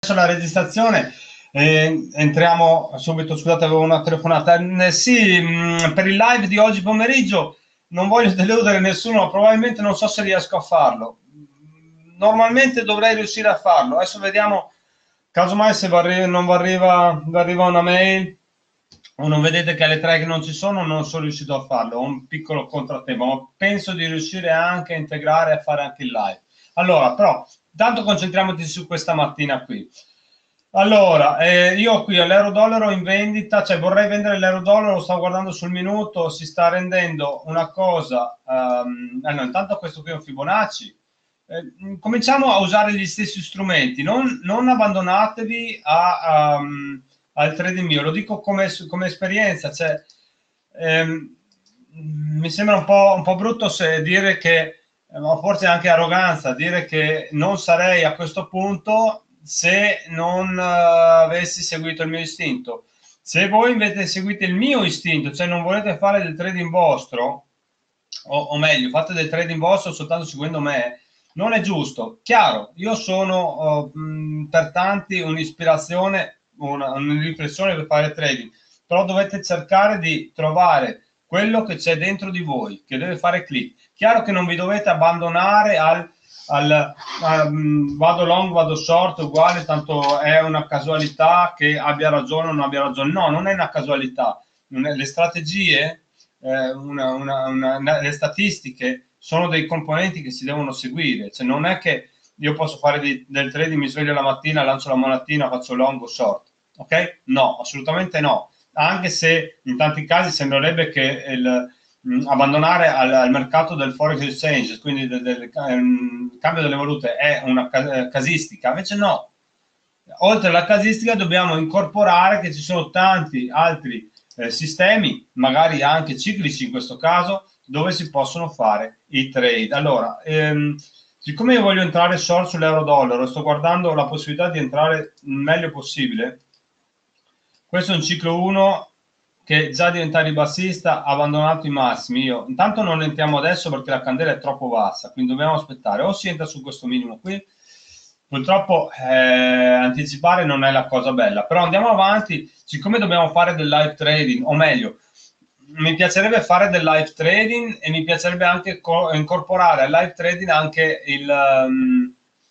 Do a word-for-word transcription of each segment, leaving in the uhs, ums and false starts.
la registrazione, eh, entriamo subito. Scusate, avevo una telefonata. Eh, sì, mh, per il live di oggi pomeriggio non voglio deludere nessuno, probabilmente non so se riesco a farlo. Normalmente dovrei riuscire a farlo. Adesso vediamo, casomai se non vi arriva, vi arriva una mail o non vedete che alle tre che non ci sono, non sono riuscito a farlo. Ho un piccolo contrattempo, ma penso di riuscire anche a integrare e a fare anche il live. Allora, però, tanto concentriamoci su questa mattina qui. Allora, eh, io qui all'euro-dollaro in vendita, cioè vorrei vendere l'euro-dollaro, lo sto guardando sul minuto, si sta rendendo una cosa, um, allora, intanto questo qui è un Fibonacci, eh, cominciamo a usare gli stessi strumenti, non, non abbandonatevi a, um, al trading mio, lo dico come, come esperienza, cioè, ehm, mi sembra un po', un po' brutto se dire che, ma forse anche arroganza, dire che non sarei a questo punto se non uh, avessi seguito il mio istinto. Se voi invece seguite il mio istinto, cioè non volete fare del trading vostro, o, o meglio, fate del trading vostro soltanto seguendo me, non è giusto. Chiaro, io sono uh, mh, per tanti un'ispirazione, una, una riflessione per fare trading, però dovete cercare di trovare quello che c'è dentro di voi, che deve fare click. Chiaro che non vi dovete abbandonare al al, um, vado long, vado short, uguale, tanto è una casualità che abbia ragione o non abbia ragione. No, non è una casualità. Non è, le strategie, eh, una, una, una, le statistiche sono dei componenti che si devono seguire. Cioè, non è che io posso fare di, del trading, mi sveglio la mattina, lancio la monetina, faccio long o short. Ok? No, assolutamente no. Anche se in tanti casi sembrerebbe che il abbandonare al, al mercato del forex exchange, quindi del, del um, cambio delle valute, è una casistica, invece no. Oltre alla casistica dobbiamo incorporare che ci sono tanti altri eh, sistemi, magari anche ciclici in questo caso, dove si possono fare i trade. Allora, ehm, siccome io voglio entrare short sull'euro dollaro, sto guardando la possibilità di entrare il meglio possibile. Questo è un ciclo uno che già diventare bassista ha abbandonato i massimi. Io intanto non entriamo adesso perché la candela è troppo bassa, quindi dobbiamo aspettare, o si entra su questo minimo qui. Purtroppo eh, anticipare non è la cosa bella, però andiamo avanti. Siccome dobbiamo fare del live trading, o meglio, mi piacerebbe fare del live trading e mi piacerebbe anche incorporare al live trading anche il, um,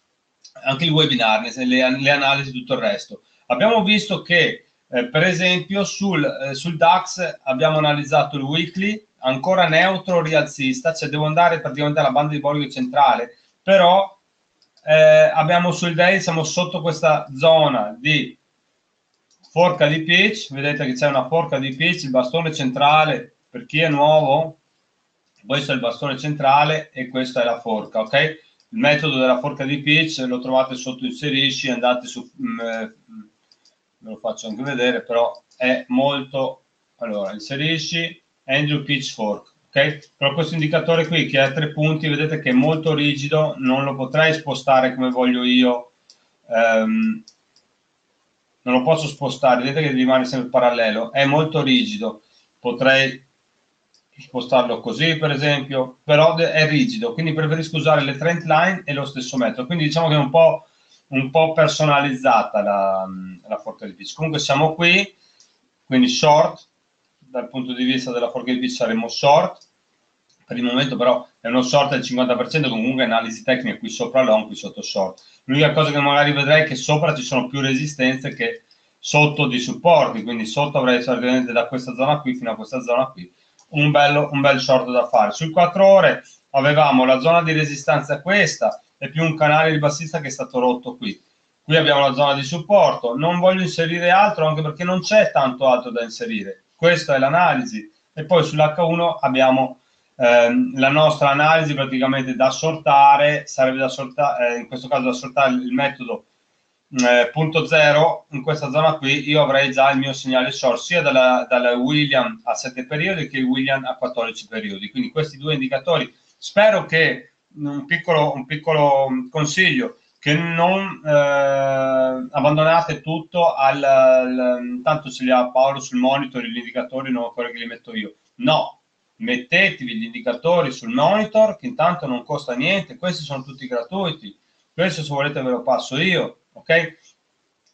anche il webinar, le, le analisi e tutto il resto. Abbiamo visto che Eh, per esempio sul, eh, sul DAX abbiamo analizzato il weekly ancora neutro rialzista, cioè devo andare praticamente alla banda di Bollinger centrale, però eh, abbiamo sul day, siamo sotto questa zona di forca di pitch, vedete che c'è una forca di pitch, il bastone centrale per chi è nuovo, questo è il bastone centrale e questa è la forca, ok? Il metodo della forca di pitch lo trovate sotto inserisci, andate su mh, ve lo faccio anche vedere, però è molto, allora inserisci Andrew Pitchfork, ok? Però questo indicatore qui che ha tre punti, vedete che è molto rigido, non lo potrei spostare come voglio io, um, non lo posso spostare, vedete che rimane sempre parallelo, è molto rigido, potrei spostarlo così per esempio, però è rigido, quindi preferisco usare le trend line e lo stesso metodo, quindi diciamo che è un po' un po' personalizzata la, la forca di pitch. Comunque siamo qui, quindi short, dal punto di vista della forca di pitch saremo short, per il momento però è uno short del cinquanta per cento, comunque analisi tecnica qui sopra long, qui sotto short. L'unica cosa che magari vedrei è che sopra ci sono più resistenze che sotto di supporti, quindi sotto avrei praticamente da questa zona qui fino a questa zona qui, un, bello, un bel short da fare. Sul quattro ore avevamo la zona di resistenza questa, è più un canale di bassista che è stato rotto qui. Qui abbiamo la zona di supporto, non voglio inserire altro anche perché non c'è tanto altro da inserire. Questa è l'analisi e poi sull'H uno abbiamo ehm, la nostra analisi praticamente da sortare, sarebbe da sortare, eh, in questo caso da sortare il metodo eh, punto zero, in questa zona qui io avrei già il mio segnale short sia dalla, dalla William a sette periodi che il William a quattordici periodi, quindi questi due indicatori. Spero che un piccolo, un piccolo consiglio, che non eh, abbandonate tutto al, al tanto ce li ha Paolo sul monitor gli indicatori, non quello che li metto io, no, mettetevi gli indicatori sul monitor che intanto non costa niente, questi sono tutti gratuiti, questo se volete ve lo passo io, ok?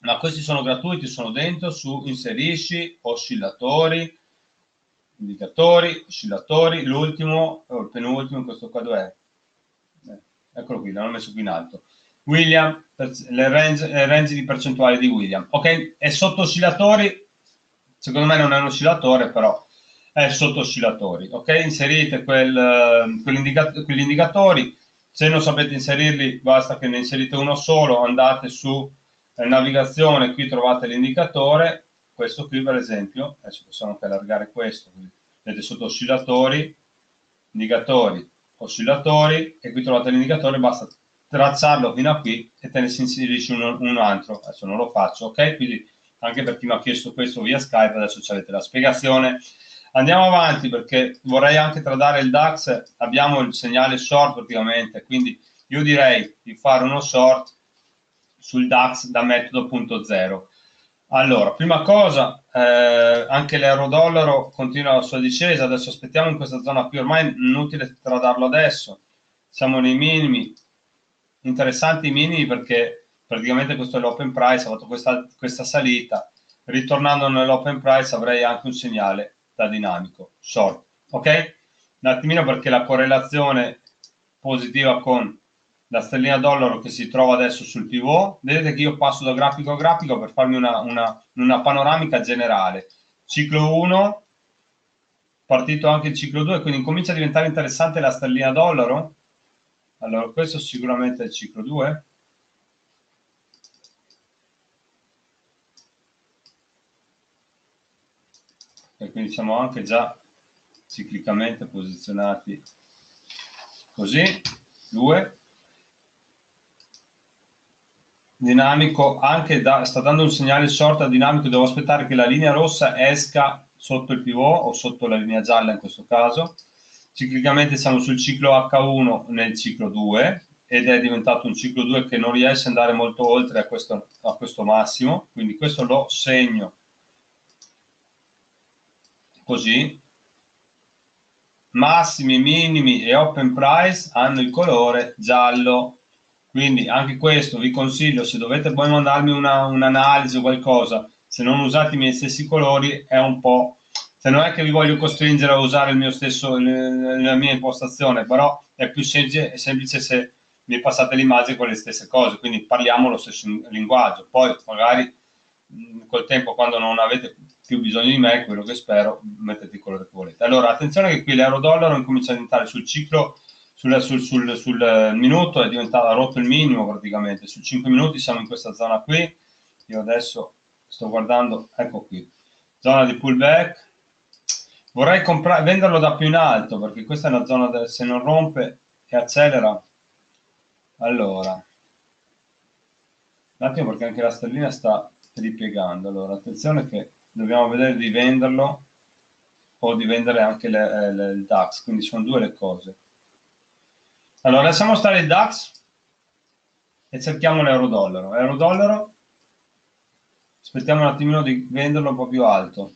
ma questi sono gratuiti, sono dentro su inserisci, oscillatori, indicatori, oscillatori, l'ultimo, o il penultimo, questo qua dov'è? Eh, eccolo qui, l'hanno messo qui in alto. William, le range, le range di percentuali di William. Ok, e sotto oscillatori, secondo me non è un oscillatore, però è sotto oscillatori. Ok, inserite quel, quell'indica- quegli indicatori. Se non sapete inserirli, basta che ne inserite uno solo, andate su eh, navigazione, qui trovate l'indicatore, questo qui per esempio, adesso possiamo anche allargare questo, vedete sotto oscillatori, indicatori, oscillatori, e qui trovate l'indicatore, basta tracciarlo fino a qui e te ne si inserisce un, un altro, adesso non lo faccio, ok? Quindi anche per chi mi ha chiesto questo via Skype, adesso avete la spiegazione. Andiamo avanti perché vorrei anche tradare il DAX, abbiamo il segnale short praticamente, quindi io direi di fare uno short sul DAX da metodo punto zero. Allora, prima cosa, eh, anche l'euro-dollaro continua la sua discesa, adesso aspettiamo in questa zona qui, ormai è inutile tradarlo adesso, siamo nei minimi, interessanti i minimi perché praticamente questo è l'open price, ha fatto questa, questa salita, ritornando nell'open price avrei anche un segnale da dinamico, short, ok? Un attimino perché la correlazione positiva con la stellina dollaro che si trova adesso sul pivot, vedete che io passo da grafico a grafico per farmi una, una, una panoramica generale. Ciclo uno, partito anche il ciclo due, quindi comincia a diventare interessante la stellina dollaro. Allora, questo sicuramente è il ciclo due. E quindi siamo anche già ciclicamente posizionati così, due. Dinamico anche da, sta dando un segnale sorta dinamico, devo aspettare che la linea rossa esca sotto il pivot o sotto la linea gialla in questo caso. Ciclicamente siamo sul ciclo acca uno nel ciclo due ed è diventato un ciclo due che non riesce ad andare molto oltre a questo, a questo massimo, quindi questo lo segno così. Massimi, minimi e open price hanno il colore giallo, quindi anche questo vi consiglio, se dovete poi mandarmi una, un'analisi o qualcosa, se non usate i miei stessi colori è un po', se non è che vi voglio costringere a usare il mio stesso, la mia impostazione, però è più semplice, semplice se mi passate l'immagine con le stesse cose, quindi parliamo lo stesso linguaggio, poi magari col tempo, quando non avete più bisogno di me, quello che spero, mettete il colore che volete. Allora, attenzione che qui l'euro-dollaro incomincia a diventare sul ciclo, sul, sul, sul, sul minuto, è diventato, ha rotto il minimo praticamente, su cinque minuti siamo in questa zona qui, io adesso sto guardando, ecco qui, zona di pullback, vorrei comprare, venderlo da più in alto, perché questa è una zona, del, se non rompe e accelera, allora, un attimo perché anche la sterlina sta ripiegando, allora attenzione che dobbiamo vedere di venderlo o di vendere anche le, le, il DAX, quindi sono due le cose. Allora lasciamo stare il DAX e cerchiamo l'euro-dollaro. Euro-dollaro, aspettiamo un attimino di venderlo un po' più alto.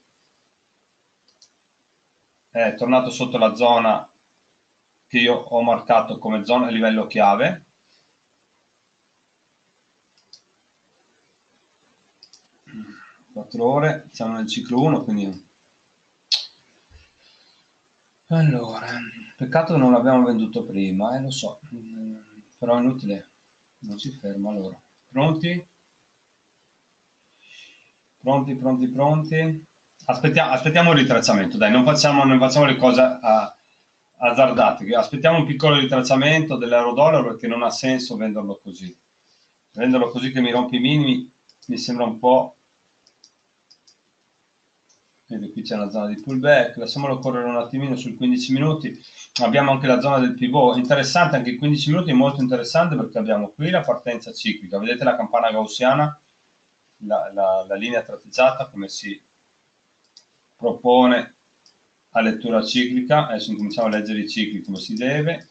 È tornato sotto la zona che io ho marcato come zona a livello chiave. quattro ore, siamo nel ciclo uno, quindi allora, peccato che non l'abbiamo venduto prima, eh, lo so, però è inutile, non si ferma. Allora, pronti? Pronti, pronti, pronti? Aspettiamo, aspettiamo il ritracciamento, dai, non facciamo, non facciamo le cose a, azzardate, aspettiamo un piccolo ritracciamento dell'euro-dollaro perché non ha senso venderlo così. Venderlo così che mi rompe i minimi mi sembra un po'. Quindi qui c'è una zona di pullback, lasciamolo correre un attimino sul quindici minuti, abbiamo anche la zona del pivot, interessante anche il quindici minuti, è molto interessante perché abbiamo qui la partenza ciclica, vedete la campana gaussiana, la, la, la linea tratteggiata come si propone a lettura ciclica, adesso cominciamo a leggere i cicli come si deve.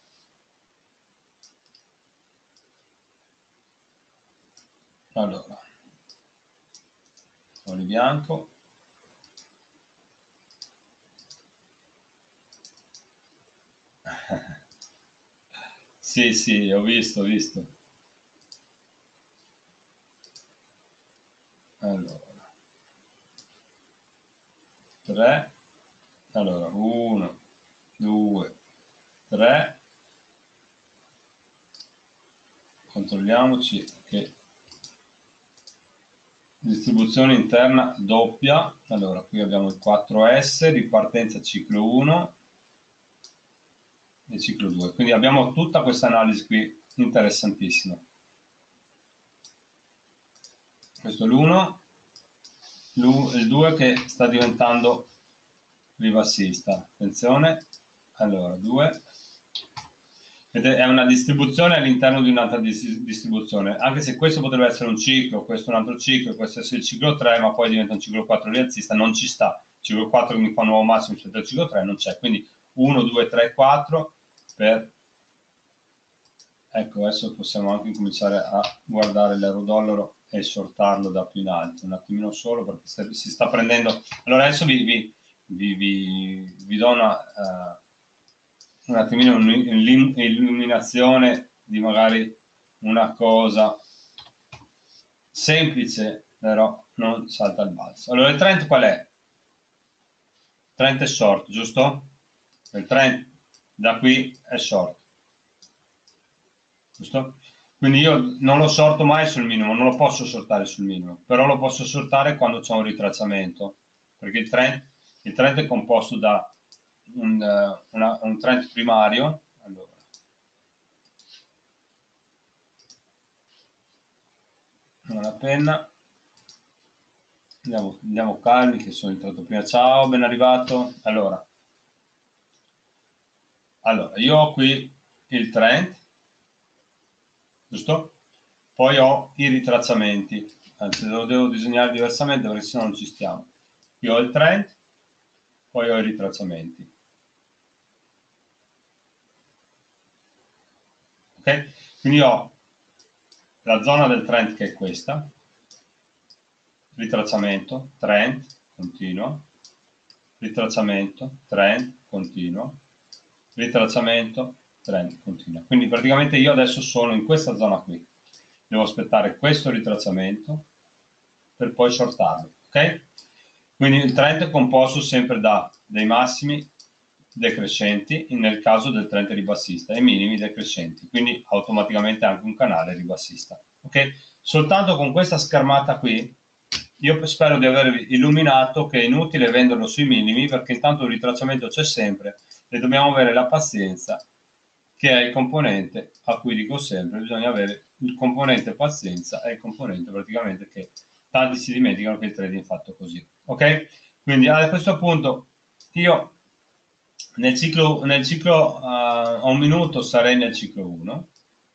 Allora, olio bianco. Sì, sì, ho visto, ho visto. allora tre, allora uno, due, tre, controlliamoci che distribuzione interna doppia, allora qui abbiamo il quattro S, ripartenza ciclo uno e ciclo due, quindi abbiamo tutta questa analisi qui interessantissima. Questo è l'uno, il due che sta diventando ribassista, attenzione, allora due, ed è una distribuzione all'interno di un'altra distribuzione, anche se questo potrebbe essere un ciclo, questo un altro ciclo, questo è il ciclo tre, ma poi diventa un ciclo quattro rialzista, non ci sta, il ciclo quattro che mi fa un nuovo massimo rispetto al ciclo tre non c'è, quindi uno, due, tre, quattro per... Ecco, adesso possiamo anche cominciare a guardare l'euro-dollaro e shortarlo da più in alto, un attimino solo perché si sta prendendo... Allora adesso vi, vi, vi, vi, vi do una, uh, un attimino un'illuminazione di magari una cosa semplice, però non salta al balzo. Allora il trend qual è? Il trend è short, giusto? Il trend da qui è short. Giusto? Quindi io non lo sorto mai sul minimo, non lo posso sortare sul minimo, però lo posso sortare quando c'è un ritracciamento, perché il trend, il trend è composto da un, uh, una, un trend primario. Allora, una penna, andiamo, andiamo calmi che sono entrato prima. Ciao, ben arrivato. Allora, allora io ho qui il trend, giusto? Poi ho i ritracciamenti, anzi lo devo disegnare diversamente perché sennò non ci stiamo. Qui ho il trend, poi ho i ritracciamenti. Ok? Quindi ho la zona del trend che è questa, ritracciamento, trend, continuo, ritracciamento, trend, continuo, ritracciamento, trend, continuo. Quindi praticamente io adesso sono in questa zona qui. Devo aspettare questo ritracciamento per poi shortarlo, ok? Quindi il trend è composto sempre da dei massimi decrescenti nel caso del trend ribassista e minimi decrescenti, quindi automaticamente anche un canale ribassista, ok? Soltanto con questa schermata qui io spero di avervi illuminato che è inutile venderlo sui minimi perché intanto il ritracciamento c'è sempre e dobbiamo avere la pazienza, che è il componente a cui dico sempre bisogna avere il componente pazienza, è il componente praticamente che tanti si dimenticano che il trading è fatto così, ok? Quindi a questo punto io nel ciclo, nel ciclo uh, a un minuto sarei nel ciclo uno.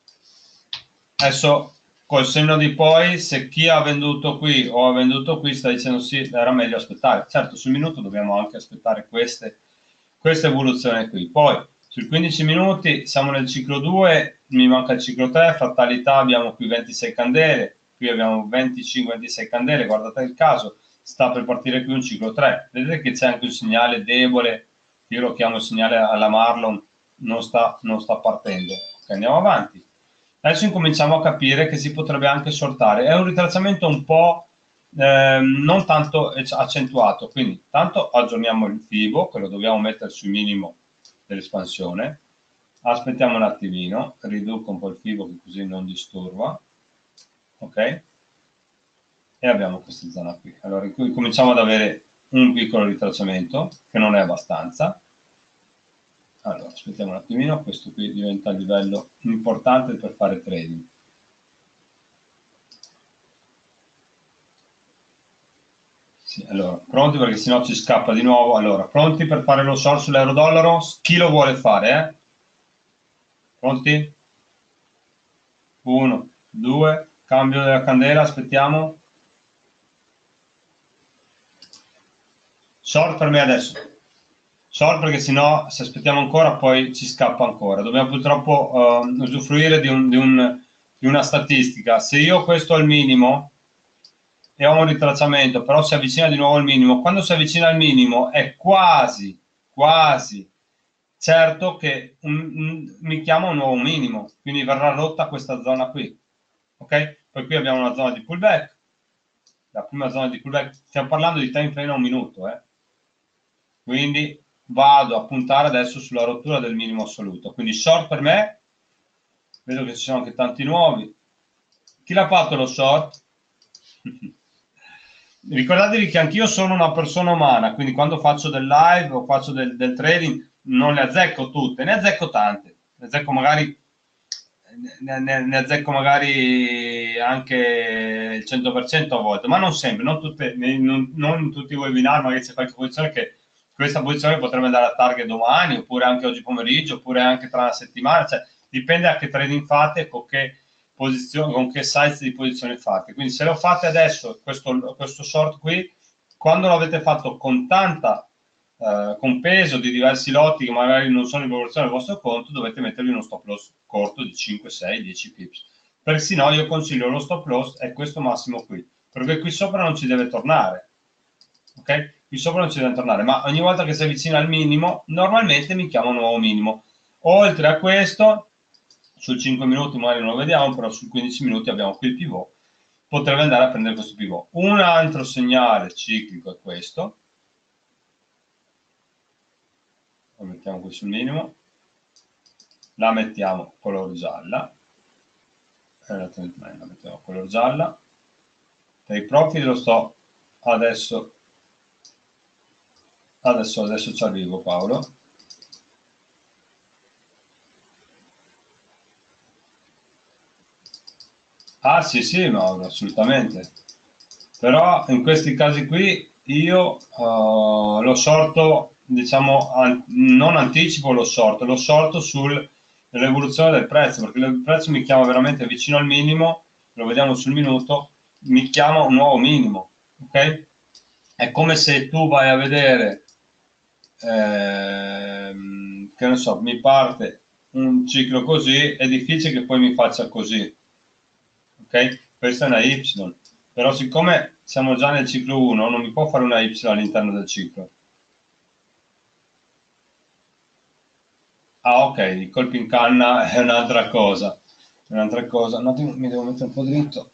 Adesso col senno di poi, se chi ha venduto qui o ha venduto qui sta dicendo sì, era meglio aspettare. Certo, sul minuto dobbiamo anche aspettare queste, questa evoluzione qui. Poi sui quindici minuti siamo nel ciclo due, mi manca il ciclo tre, fatalità abbiamo qui ventisei candele, qui abbiamo venticinque ventisei candele, guardate il caso, sta per partire qui un ciclo tre. Vedete che c'è anche un segnale debole, io lo chiamo il segnale alla Marlon, non sta, non sta partendo. Ok, andiamo avanti. Adesso incominciamo a capire che si potrebbe anche sortare. È un ritracciamento un po' eh, non tanto accentuato, quindi tanto aggiorniamo il Fibo, che lo dobbiamo mettere sul minimo dell'espansione. Aspettiamo un attimino, riduco un po' il Fibo che così non disturba. Ok? E abbiamo questa zona qui. Allora, in cui cominciamo ad avere un piccolo ritracciamento, che non è abbastanza. Allora, aspettiamo un attimino, questo qui diventa il livello importante per fare trading. Sì, allora, pronti perché sennò ci scappa di nuovo. Allora, pronti per fare lo short sull'euro-dollaro? Chi lo vuole fare, eh? Pronti? Uno, due, cambio della candela, aspettiamo. Short per me adesso. Short perché sennò se aspettiamo ancora poi ci scappa ancora. Dobbiamo purtroppo uh, usufruire di, un, di, un, di una statistica. Se io questo al minimo e ho un ritracciamento, però si avvicina di nuovo al minimo, quando si avvicina al minimo è quasi, quasi certo che un, un, mi chiama un nuovo minimo, quindi verrà rotta questa zona qui. Ok? Poi qui abbiamo una zona di pullback. la prima zona di pullback, stiamo parlando di time frame a un minuto, eh? Quindi vado a puntare adesso sulla rottura del minimo assoluto. Quindi short per me, vedo che ci sono anche tanti nuovi. Chi l'ha fatto lo short? Ricordatevi che anch'io sono una persona umana, quindi quando faccio del live o faccio del, del trading non le azzecco tutte, ne azzecco tante, ne azzecco magari, ne, ne, ne azzecco magari anche il cento per cento a volte, ma non sempre, non, tutte, non, non in tutti i webinar, magari c'è qualche posizione che questa posizione potrebbe andare a target domani, oppure anche oggi pomeriggio, oppure anche tra una settimana, cioè dipende a che trading fate, con che posizione, con che size di posizione fate. Quindi se lo fate adesso, questo, questo short qui, quando l'avete fatto con tanta, eh, con peso di diversi lotti che magari non sono in proporzione al vostro conto, dovete mettervi uno stop loss corto di cinque, sei, dieci pips. Per se no io consiglio lo stop loss è questo massimo qui, perché qui sopra non ci deve tornare. Ok? Qui sopra non ci deve tornare, ma ogni volta che si avvicina al minimo, normalmente mi chiama un nuovo minimo. Oltre a questo, sul cinque minuti magari non lo vediamo, però sul quindici minuti abbiamo qui il pivot, potrebbe andare a prendere questo pivot. Un altro segnale ciclico è questo, lo mettiamo qui sul minimo, la mettiamo color gialla, la mettiamo color gialla, per i profili lo sto adesso, adesso, adesso ci arrivo Paolo. Ah sì sì Mauro, assolutamente, però in questi casi qui io uh, lo sorto, diciamo, an non anticipo lo sorto, lo sorto sull'evoluzione del prezzo, perché il prezzo mi chiama veramente vicino al minimo, lo vediamo sul minuto, mi chiama un nuovo minimo, ok? È come se tu vai a vedere, ehm, che ne so, mi parte un ciclo così, è difficile che poi mi faccia così. Ok? Questa è una Y, però siccome siamo già nel ciclo uno, non mi può fare una Y all'interno del ciclo. Ah, ok, i colpi in canna è un'altra cosa. È un'altra cosa. Un attimo, mi devo mettere un po' dritto.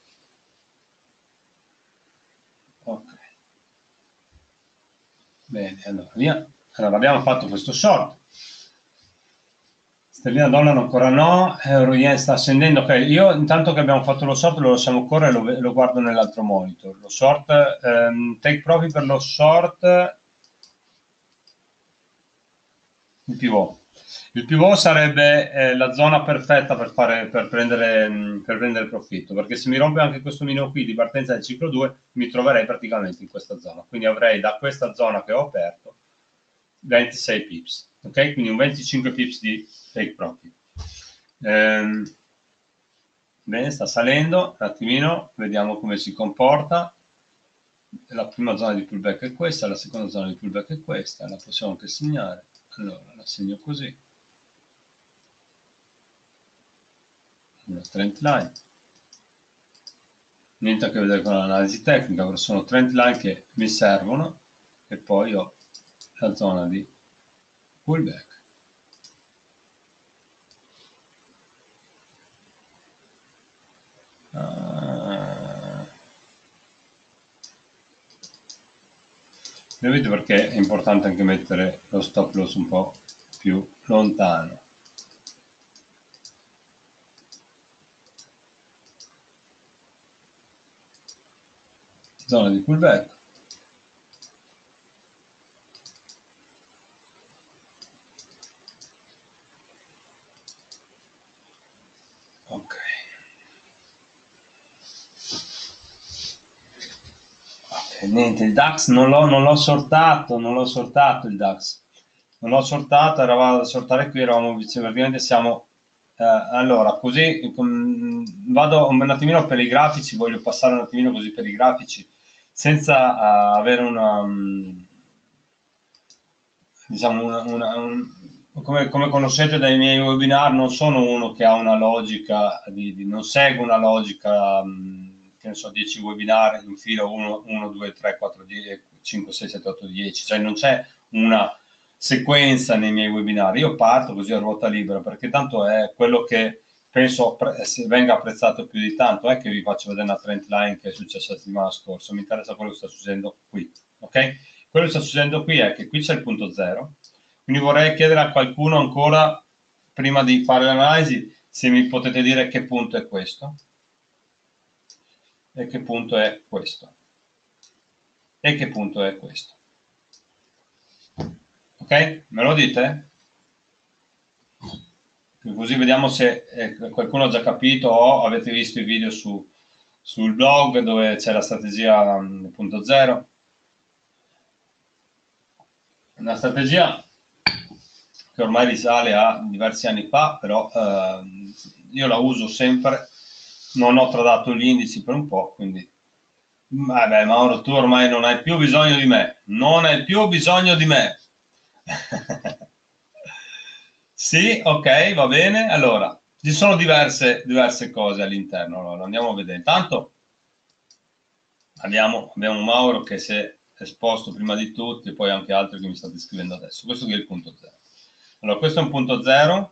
Ok. Bene, allora via. Allora abbiamo fatto questo short. Sterlina dollaro ancora no, euro yen sta scendendo. Ok, io intanto che abbiamo fatto lo short lo lasciamo correre e lo, lo guardo nell'altro monitor. Lo short, ehm, take profit per lo short, il pivot. Il pivot sarebbe eh, la zona perfetta per, fare, per, prendere, mh, per prendere profitto, perché se mi rompe anche questo minimo qui di partenza del ciclo due, mi troverei praticamente in questa zona. Quindi avrei da questa zona che ho aperto ventisei pips, ok? Quindi un venticinque pips di take profit. Ehm, bene, sta salendo, un attimino, vediamo come si comporta. La prima zona di pullback è questa, la seconda zona di pullback è questa, la possiamo anche segnare. Allora, la segno così. Una trend line. Niente a che vedere con l'analisi tecnica, però sono trend line che mi servono e poi ho la zona di pullback. Uh, vedete perché è importante anche mettere lo stop loss un po' più lontano. Zona di pullback. Ok. Ok, niente, il DAX non l'ho, non l'ho sortato, non l'ho sortato il DAX. Non l'ho sortato, eravamo a sortare qui, eravamo praticamente siamo... Eh, allora, così com, vado un attimino per i grafici, voglio passare un attimino così per i grafici, senza uh, avere una... Um, diciamo, una, una, un, come, come conoscete dai miei webinar, non sono uno che ha una logica, di, di, non segue una logica, um, che ne so, dieci webinar in filo, uno, due, tre, quattro, cinque, sei, sette, otto, dieci, cioè non c'è una sequenza nei miei webinar. Io parto così a ruota libera, perché tanto è quello che penso venga apprezzato più di tanto. È che vi faccio vedere una trend line che è successa la settimana scorsa, mi interessa quello che sta succedendo qui, ok? Quello che sta succedendo qui è che qui c'è il punto zero, quindi vorrei chiedere a qualcuno ancora, prima di fare l'analisi, se mi potete dire che punto è questo e che punto è questo e che punto è questo, ok? Me lo dite? Così vediamo se eh, qualcuno ha già capito o avete visto i video su, sul blog dove c'è la strategia punto zero. Una strategia che ormai risale a diversi anni fa, però eh, io la uso sempre, non ho tradato gli indici per un po', quindi vabbè, Mauro, tu ormai non hai più bisogno di me, non hai più bisogno di me. Sì, ok, va bene. Allora, ci sono diverse, diverse cose all'interno, allora, andiamo a vedere. Intanto abbiamo, abbiamo Mauro che si è esposto prima di tutti, e poi anche altri che mi state scrivendo adesso. Questo qui è il punto zero. Allora, questo è un punto zero.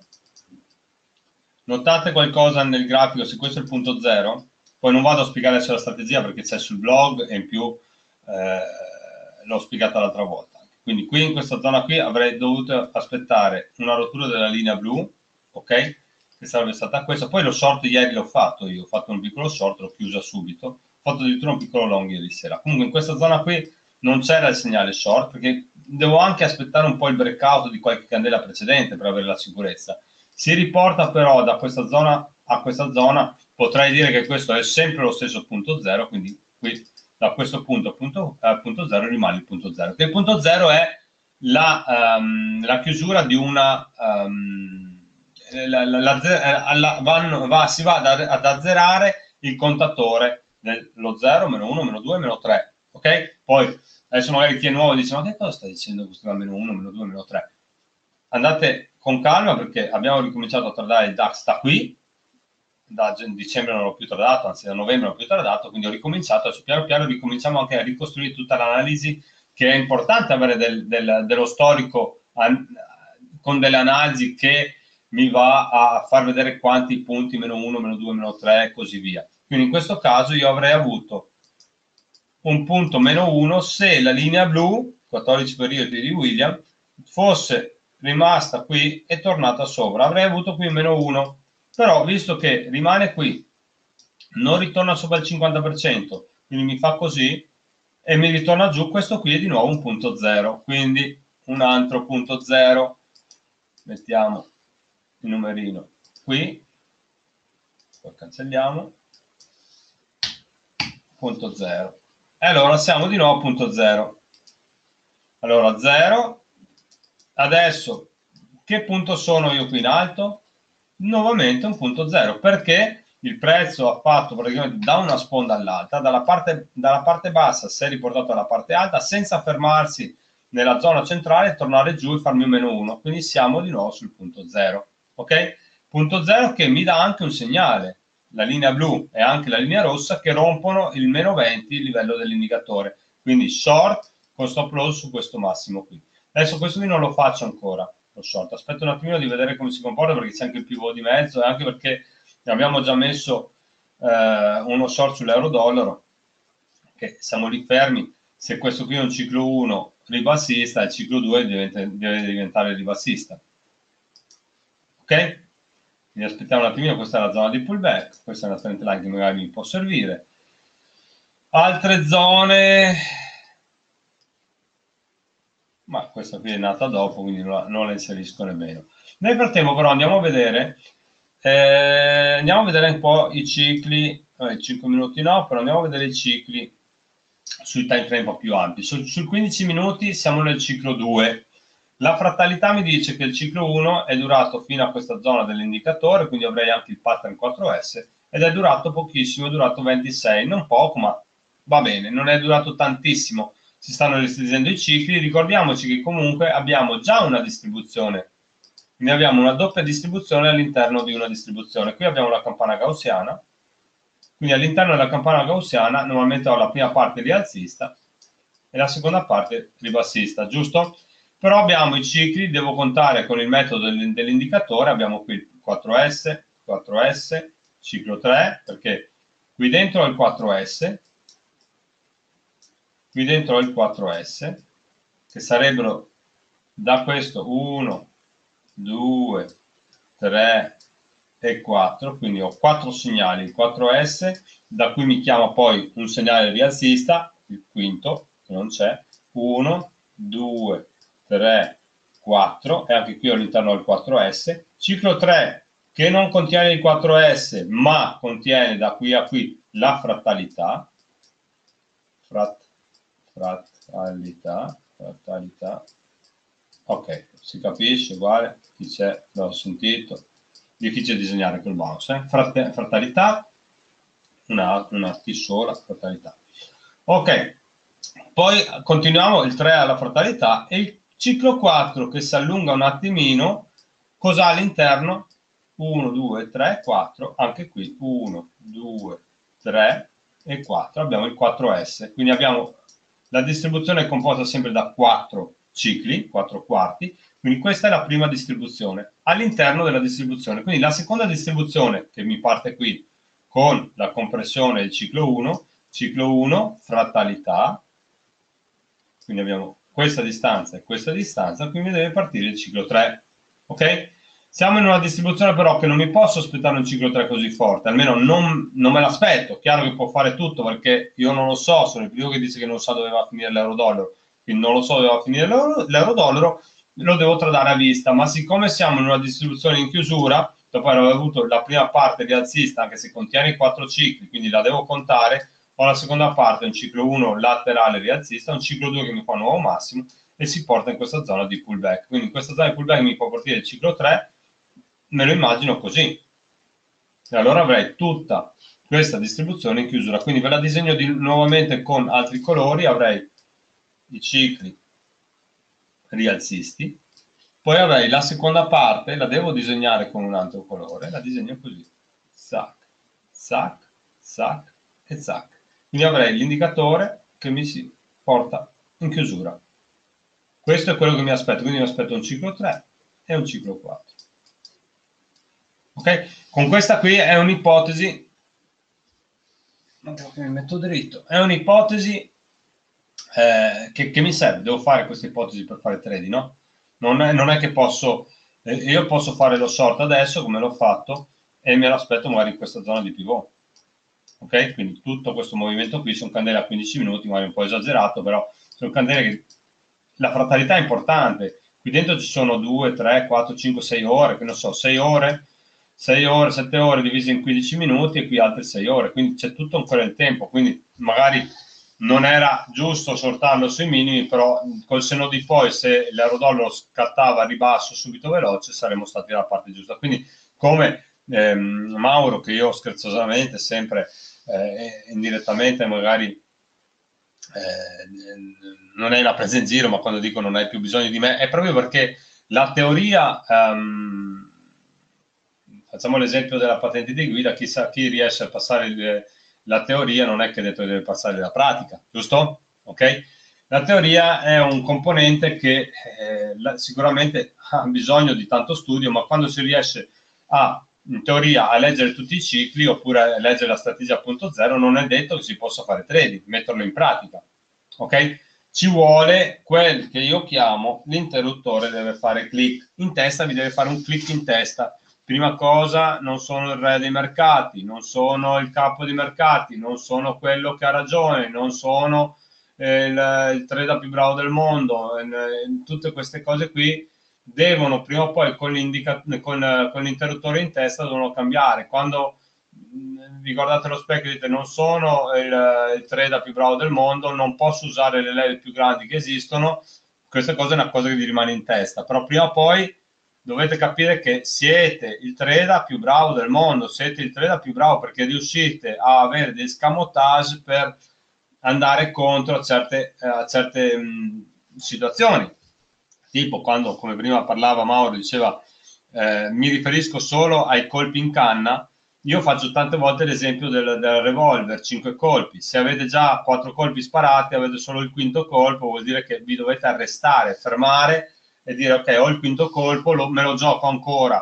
Notate qualcosa nel grafico, se questo è il punto zero, poi non vado a spiegare adesso la strategia perché c'è sul blog e in più eh, l'ho spiegata l'altra volta. Quindi qui in questa zona qui avrei dovuto aspettare una rottura della linea blu, ok? Che sarebbe stata questa. Poi lo short ieri l'ho fatto io, ho fatto un piccolo short, l'ho chiusa subito, ho fatto addirittura un piccolo long ieri sera. Comunque in questa zona qui non c'era il segnale short perché devo anche aspettare un po' il breakout di qualche candela precedente per avere la sicurezza. Si riporta però da questa zona a questa zona, potrei dire che questo è sempre lo stesso punto zero, quindi qui da questo punto al punto, uh, punto zero rimane il punto zero. Che il punto zero è la, um, la chiusura di una... Um, la, la, la, la, vanno, va, si va ad, ad azzerare il contatore dello zero, meno uno, meno due, meno tre. Ok? Poi adesso magari chi è nuovo dice: ma che cosa sta dicendo questo da meno uno, meno due, meno tre? Andate con calma perché abbiamo ricominciato a tradare il DAX da qui, da dicembre non l'ho più tradato, anzi da novembre non l'ho più tradato, quindi ho ricominciato, adesso piano piano ricominciamo anche a ricostruire tutta l'analisi, che è importante avere del, del, dello storico an, con delle analisi che mi va a far vedere quanti punti, meno uno, meno due, meno tre e così via. Quindi in questo caso io avrei avuto un punto meno uno se la linea blu, quattordici periodi di William, fosse rimasta qui e tornata sopra. Avrei avuto qui meno uno, però visto che rimane qui, non ritorna sopra il cinquanta per cento, quindi mi fa così e mi ritorna giù, questo qui è di nuovo un punto zero, quindi un altro punto zero. Mettiamo il numerino qui, poi cancelliamo, punto zero. E allora siamo di nuovo a punto zero. Allora zero, adesso che punto sono io qui in alto? Nuovamente un punto zero, perché il prezzo ha fatto praticamente da una sponda all'altra, dalla parte, dalla parte bassa si è riportato alla parte alta senza fermarsi nella zona centrale, tornare giù e farmi un meno uno, quindi siamo di nuovo sul punto zero, ok? Punto zero che mi dà anche un segnale, la linea blu e anche la linea rossa che rompono il meno venti, il livello dell'indicatore, quindi short con stop loss su questo massimo qui. Adesso questo qui non lo faccio ancora, lo short, aspetto un attimino di vedere come si comporta perché c'è anche il pivot di mezzo e anche perché abbiamo già messo eh, uno short sull'euro dollaro, che siamo lì fermi, se questo qui è un ciclo uno ribassista, il ciclo due deve, deve diventare ribassista. Ok? Quindi aspettiamo un attimino, questa è la zona di pullback, questa è una trend line che magari mi può servire. Altre zone, ma questa qui è nata dopo, quindi non la inserisco nemmeno. Nel frattempo però andiamo a vedere, eh, andiamo a vedere un po' i cicli, eh, cinque minuti no, però andiamo a vedere i cicli sui time frame un po' più ampi. Sul, sul quindici minuti siamo nel ciclo due. La frattalità mi dice che il ciclo uno è durato fino a questa zona dell'indicatore, quindi avrei anche il pattern quattro S, ed è durato pochissimo, è durato ventisei, non poco, ma va bene, non è durato tantissimo. Si stanno restringendo i cicli, ricordiamoci che comunque abbiamo già una distribuzione, quindi abbiamo una doppia distribuzione all'interno di una distribuzione. Qui abbiamo la campana gaussiana, quindi all'interno della campana gaussiana normalmente ho la prima parte rialzista e la seconda parte ribassista, giusto? Però abbiamo i cicli, devo contare con il metodo dell'indicatore, abbiamo qui il quattro S, quattro S, ciclo tre, perché qui dentro ho il quattro S, qui dentro ho il quattro S, che sarebbero da questo uno, due, tre e quattro, quindi ho quattro segnali, il quattro S, da cui mi chiama poi un segnale rialzista, il quinto, che non c'è, uno, due, tre, quattro, e anche qui all'interno del quattro S, ciclo tre, che non contiene il quattro S, ma contiene da qui a qui la frattalità, frat, frattalità, frattalità, ok, si capisce, uguale, chi c'è, l'ho sentito, difficile disegnare col mouse, eh? Fratt frattalità, una, una T sola, frattalità. Ok, poi continuiamo il tre alla frattalità e il ciclo quattro che si allunga un attimino, cosa ha all'interno? uno, due, tre, quattro, anche qui uno, due, tre e quattro, abbiamo il quattro S, quindi abbiamo la distribuzione composta sempre da quattro cicli, quattro quarti, quindi questa è la prima distribuzione all'interno della distribuzione. Quindi la seconda distribuzione che mi parte qui con la compressione del ciclo uno, ciclo uno, frattalità, quindi abbiamo questa distanza e questa distanza, quindi deve partire il ciclo tre, ok? Siamo in una distribuzione però che non mi posso aspettare un ciclo tre così forte, almeno non, non me l'aspetto, chiaro che può fare tutto perché io non lo so, sono il primo che dice che non sa dove va a finire l'euro-dollaro, quindi non lo so dove va a finire l'euro-dollaro, lo devo tradare a vista, ma siccome siamo in una distribuzione in chiusura, dopo aver avuto la prima parte rialzista, anche se contiene i quattro cicli, quindi la devo contare, ho la seconda parte, un ciclo uno laterale rialzista, un ciclo due che mi fa un nuovo massimo e si porta in questa zona di pullback. Quindi in questa zona di pullback mi può partire il ciclo tre, me lo immagino così. E allora avrei tutta questa distribuzione in chiusura. Quindi ve la disegno di, nuovamente con altri colori, avrei i cicli rialzisti, poi avrei la seconda parte, la devo disegnare con un altro colore, la disegno così, zac, zac, zac e zac. Quindi avrei l'indicatore che mi si porta in chiusura. Questo è quello che mi aspetto, quindi mi aspetto un ciclo tre e un ciclo quattro. Ok? Con questa qui è un'ipotesi, mi metto dritto, è un'ipotesi eh, che, che mi serve, devo fare questa ipotesi per fare trading, no? Non è, non è che posso, eh, io posso fare lo short adesso come l'ho fatto e me lo aspetto magari in questa zona di pivot. Ok? Quindi tutto questo movimento qui sono candele a quindici minuti, magari un po' esagerato, però sono candele che la frattalità è importante. Qui dentro ci sono due, tre, quattro, cinque, sei ore, che non so, sei ore, sei ore, sette ore divise in quindici minuti e qui altre sei ore, quindi c'è tutto ancora il tempo, quindi magari non era giusto sortarlo sui minimi, però col senno di poi se l'euro-dollaro scattava a ribasso subito veloce saremmo stati dalla parte giusta. Quindi come ehm, Mauro, che io scherzosamente sempre eh, indirettamente magari eh, non è una presa in giro, ma quando dico non hai più bisogno di me è proprio perché la teoria, um, facciamo l'esempio della patente di guida, chi, sa, chi riesce a passare il, la teoria non è che detto che deve passare la pratica, giusto? Ok? La teoria è un componente che eh, la, sicuramente ha bisogno di tanto studio, ma quando si riesce a, in teoria, a leggere tutti i cicli oppure a leggere la strategia punto zero, non è detto che si possa fare trading, metterlo in pratica. Ok? Ci vuole quel che io chiamo l'interruttore deve fare click in testa, mi deve fare un click in testa. Prima cosa, non sono il re dei mercati, non sono il capo dei mercati, non sono quello che ha ragione, non sono eh, il, il trader più bravo del mondo. Eh, tutte queste cose qui devono prima o poi con, con, con l'interruttore in testa devono cambiare. Quando vi guardate allo specchio e dite non sono il, il trader più bravo del mondo, non posso usare le leve più grandi che esistono, questa cosa è una cosa che vi rimane in testa, però prima o poi dovete capire che siete il trader più bravo del mondo, siete il trader più bravo perché riuscite a avere dei scamotage per andare contro a certe, a certe mh, situazioni, tipo quando, come prima parlava Mauro, diceva eh, mi riferisco solo ai colpi in canna. Io faccio tante volte l'esempio del, del revolver, cinque colpi. Se avete già quattro colpi sparati, avete solo il quinto colpo, vuol dire che vi dovete arrestare, fermare e dire ok, ho il quinto colpo, lo, me lo gioco ancora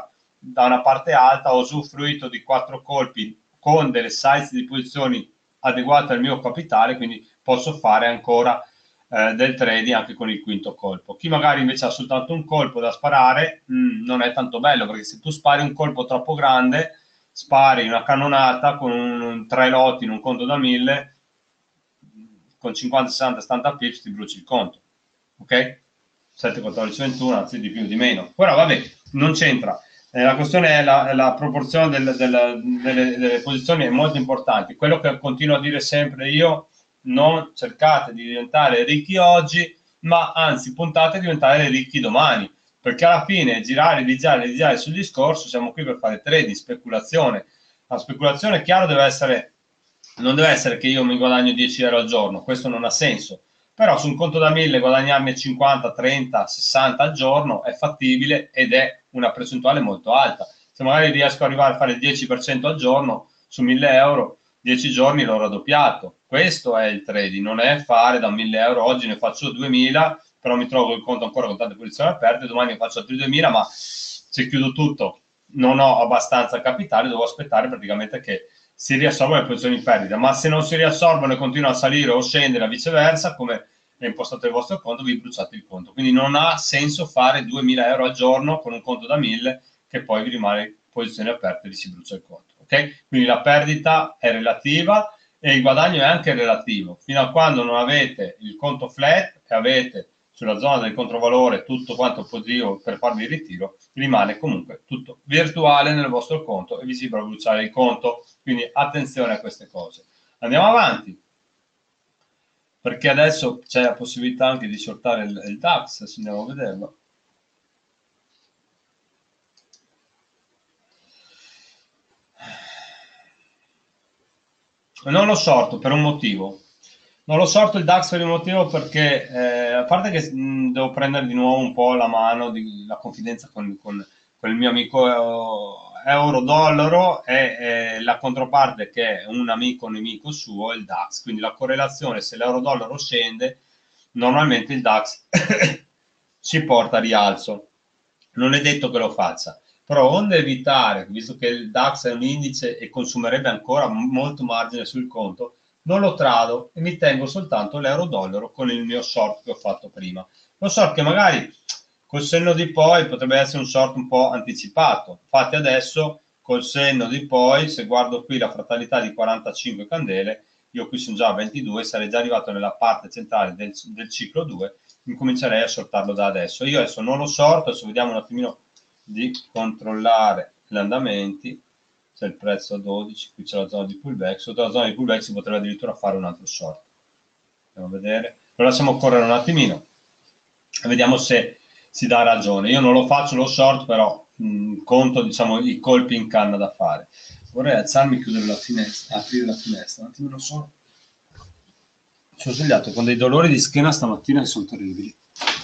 da una parte alta, ho usufruito di quattro colpi con delle size di posizioni adeguate al mio capitale, quindi posso fare ancora eh, del trading anche con il quinto colpo. Chi magari invece ha soltanto un colpo da sparare mh, non è tanto bello, perché se tu spari un colpo troppo grande, spari una cannonata con un, tre lotti in un conto da mille, con cinquanta, sessanta, settanta pips ti bruci il conto, ok? sette, quattordici, ventuno, anzi di più, di meno. Però vabbè, non c'entra. Eh, la questione è la, la proporzione del, del, delle, delle posizioni è molto importante. Quello che continuo a dire sempre io, non cercate di diventare ricchi oggi, ma anzi puntate a diventare ricchi domani, perché alla fine girare, rigiare, rigiare sul discorso, siamo qui per fare trading, speculazione. La speculazione, è chiaro, deve essere, non deve essere che io mi guadagno dieci euro al giorno, questo non ha senso, però su un conto da mille guadagnarmi cinquanta, trenta, sessanta al giorno è fattibile ed è una percentuale molto alta. Se magari riesco ad arrivare a fare il dieci per cento al giorno su mille euro, dieci giorni l'ho raddoppiato. Questo è il trading, non è fare da mille euro, oggi ne faccio duemila, però mi trovo il conto ancora con tante posizioni aperte, domani ne faccio altri duemila, ma se chiudo tutto non ho abbastanza capitale, devo aspettare praticamente che si riassorbono le posizioni in perdita, ma se non si riassorbono e continuano a salire o scendere, viceversa, come è impostato il vostro conto, vi bruciate il conto. Quindi non ha senso fare duemila euro al giorno con un conto da mille che poi vi rimane posizioni aperte e vi si brucia il conto. Okay? Quindi la perdita è relativa e il guadagno è anche relativo. Fino a quando non avete il conto flat e avete sulla zona del controvalore tutto quanto positivo per farvi il ritiro, rimane comunque tutto virtuale nel vostro conto e vi si può bruciare il conto. Quindi attenzione a queste cose. Andiamo avanti, perché adesso c'è la possibilità anche di shortare il, il DAX, adesso andiamo a vederlo. Non lo sorto per un motivo. Non lo sorto il DAX per un motivo perché, eh, a parte che mh, devo prendere di nuovo un po' la mano, di, la confidenza con, con, con il mio amico eh, euro-dollaro e eh, la controparte che è un amico nemico suo, il DAX. Quindi la correlazione, se l'euro-dollaro scende, normalmente il DAX si porta a rialzo. Non è detto che lo faccia, però onde evitare, visto che il DAX è un indice e consumerebbe ancora molto margine sul conto, non lo trado e mi tengo soltanto l'euro-dollaro con il mio short che ho fatto prima. Lo short che magari col senno di poi potrebbe essere un short un po' anticipato. Infatti adesso col senno di poi, se guardo qui la fratalità di quarantacinque candele, io qui sono già a ventidue, sarei già arrivato nella parte centrale del, del ciclo due, incomincerei a shortarlo da adesso. Io adesso non lo sorto, adesso vediamo un attimino di controllare gli andamenti. C'è il prezzo a dodici, qui c'è la zona di pullback, sotto la zona di pullback si potrebbe addirittura fare un altro short. Andiamo a vedere, lo lasciamo correre un attimino e vediamo se si dà ragione. Io non lo faccio lo short, però mh, conto, diciamo, i colpi in canna da fare. Vorrei alzarmi e chiudere la finestra, aprire la finestra, un attimino solo. Ci ho svegliato con dei dolori di schiena stamattina che sono terribili.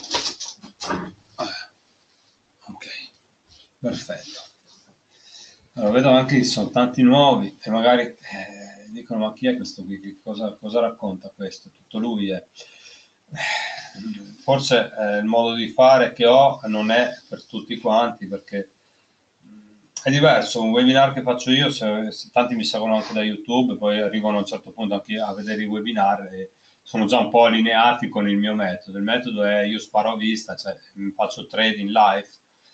Ok, perfetto. Allora, vedo anche che ci sono tanti nuovi e magari eh, dicono: ma chi è questo qui? Che cosa, cosa racconta questo? Tutto lui è. Forse eh, il modo di fare che ho non è per tutti quanti, perché è diverso. Un webinar che faccio io, se, se tanti mi seguono anche da YouTube, poi arrivano a un certo punto anche a vedere i webinar e sono già un po' allineati con il mio metodo. Il metodo è: io sparo a vista, cioè faccio trading live,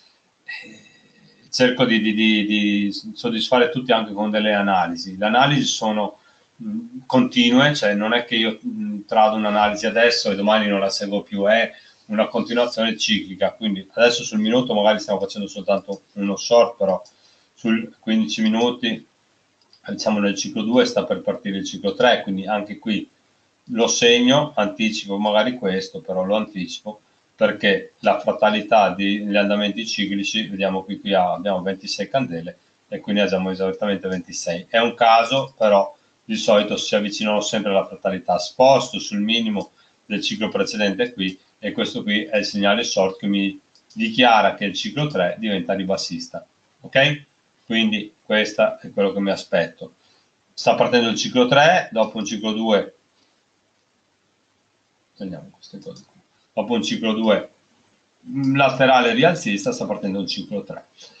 cerco di, di, di, di soddisfare tutti anche con delle analisi. Le analisi sono mh, continue, cioè non è che io mh, trado un'analisi adesso e domani non la seguo più, è una continuazione ciclica. Quindi adesso sul minuto magari stiamo facendo soltanto uno short, però sul quindici minuti, diciamo nel ciclo due sta per partire il ciclo tre, quindi anche qui lo segno, anticipo magari questo, però lo anticipo perché la fratalità degli andamenti ciclici, vediamo qui, qui abbiamo ventisei candele e quindi abbiamo esattamente ventisei. È un caso, però di solito si avvicinano sempre alla fratalità. Sposto sul minimo del ciclo precedente qui e questo qui è il segnale short che mi dichiara che il ciclo tre diventa ribassista. Ok? Quindi questo è quello che mi aspetto. Sta partendo il ciclo tre, dopo un ciclo due, teniamo queste cose qui. Dopo un ciclo due laterale rialzista sta partendo un ciclo tre.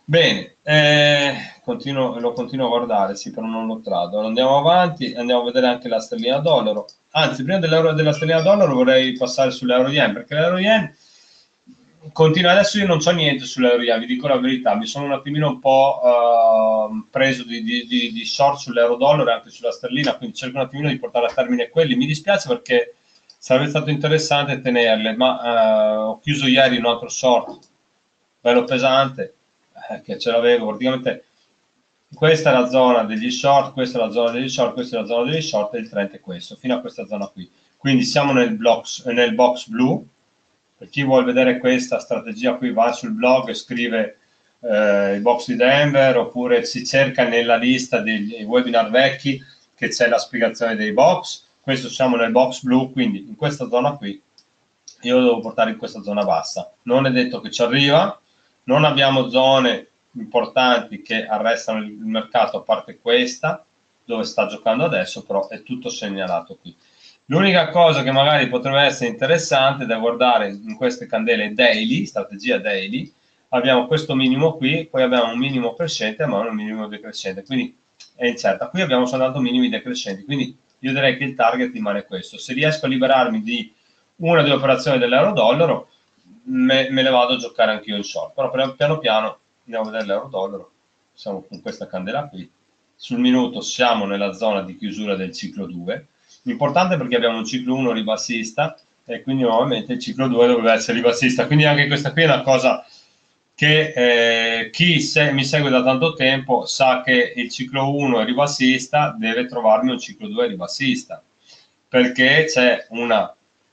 Bene, eh, continuo, lo continuo a guardare, sì, però non lo trado. Andiamo avanti, andiamo a vedere anche la sterlina dollaro. Anzi, prima della sterlina dollaro vorrei passare sull'euro yen, perché l'euro yen continua. Adesso io non c'ho niente sull'euro yen, vi dico la verità, mi sono un attimino un po' uh, preso di, di, di, di short sull'euro dollaro e anche sulla sterlina, quindi cerco un attimino di portare a termine quelli. Mi dispiace perché sarebbe stato interessante tenerle, ma uh, ho chiuso ieri un altro short bello pesante, eh, che ce l'avevo praticamente. Questa è la zona degli short, questa è la zona degli short, questa è la zona degli short e il trend è questo, fino a questa zona qui. Quindi siamo nel box, nel box blu. Per chi vuole vedere questa strategia qui va sul blog e scrive eh, il box di Denver, oppure si cerca nella lista dei webinar vecchi che c'è la spiegazione dei box. Questo siamo nel box blu, quindi in questa zona qui io lo devo portare in questa zona bassa. Non è detto che ci arriva, non abbiamo zone importanti che arrestano il mercato a parte questa dove sta giocando adesso, però è tutto segnalato qui. L'unica cosa che magari potrebbe essere interessante da guardare in queste candele daily, strategia daily, abbiamo questo minimo qui, poi abbiamo un minimo crescente ma un minimo decrescente, quindi è incerta. Qui abbiamo soltanto minimi decrescenti, quindi io direi che il target rimane questo. Se riesco a liberarmi di una o due operazioni dell'euro dollaro, me, me le vado a giocare anch'io in short, però piano piano andiamo a vedere l'euro dollaro. Siamo con questa candela qui, sul minuto siamo nella zona di chiusura del ciclo due, importante perché abbiamo un ciclo uno ribassista e quindi nuovamente il ciclo due dovrebbe essere ribassista, quindi anche questa qui è una cosa che eh, chi se, mi segue da tanto tempo sa che il ciclo uno è ribassista, deve trovarmi un ciclo due ribassista, perché c'è una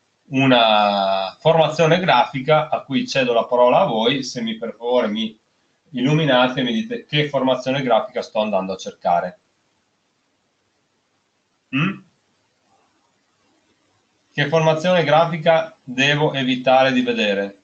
una formazione grafica a cui cedo la parola a voi. Se mi per favore mi illuminate e mi dite che formazione grafica sto andando a cercare. Mm? Che formazione grafica devo evitare di vedere?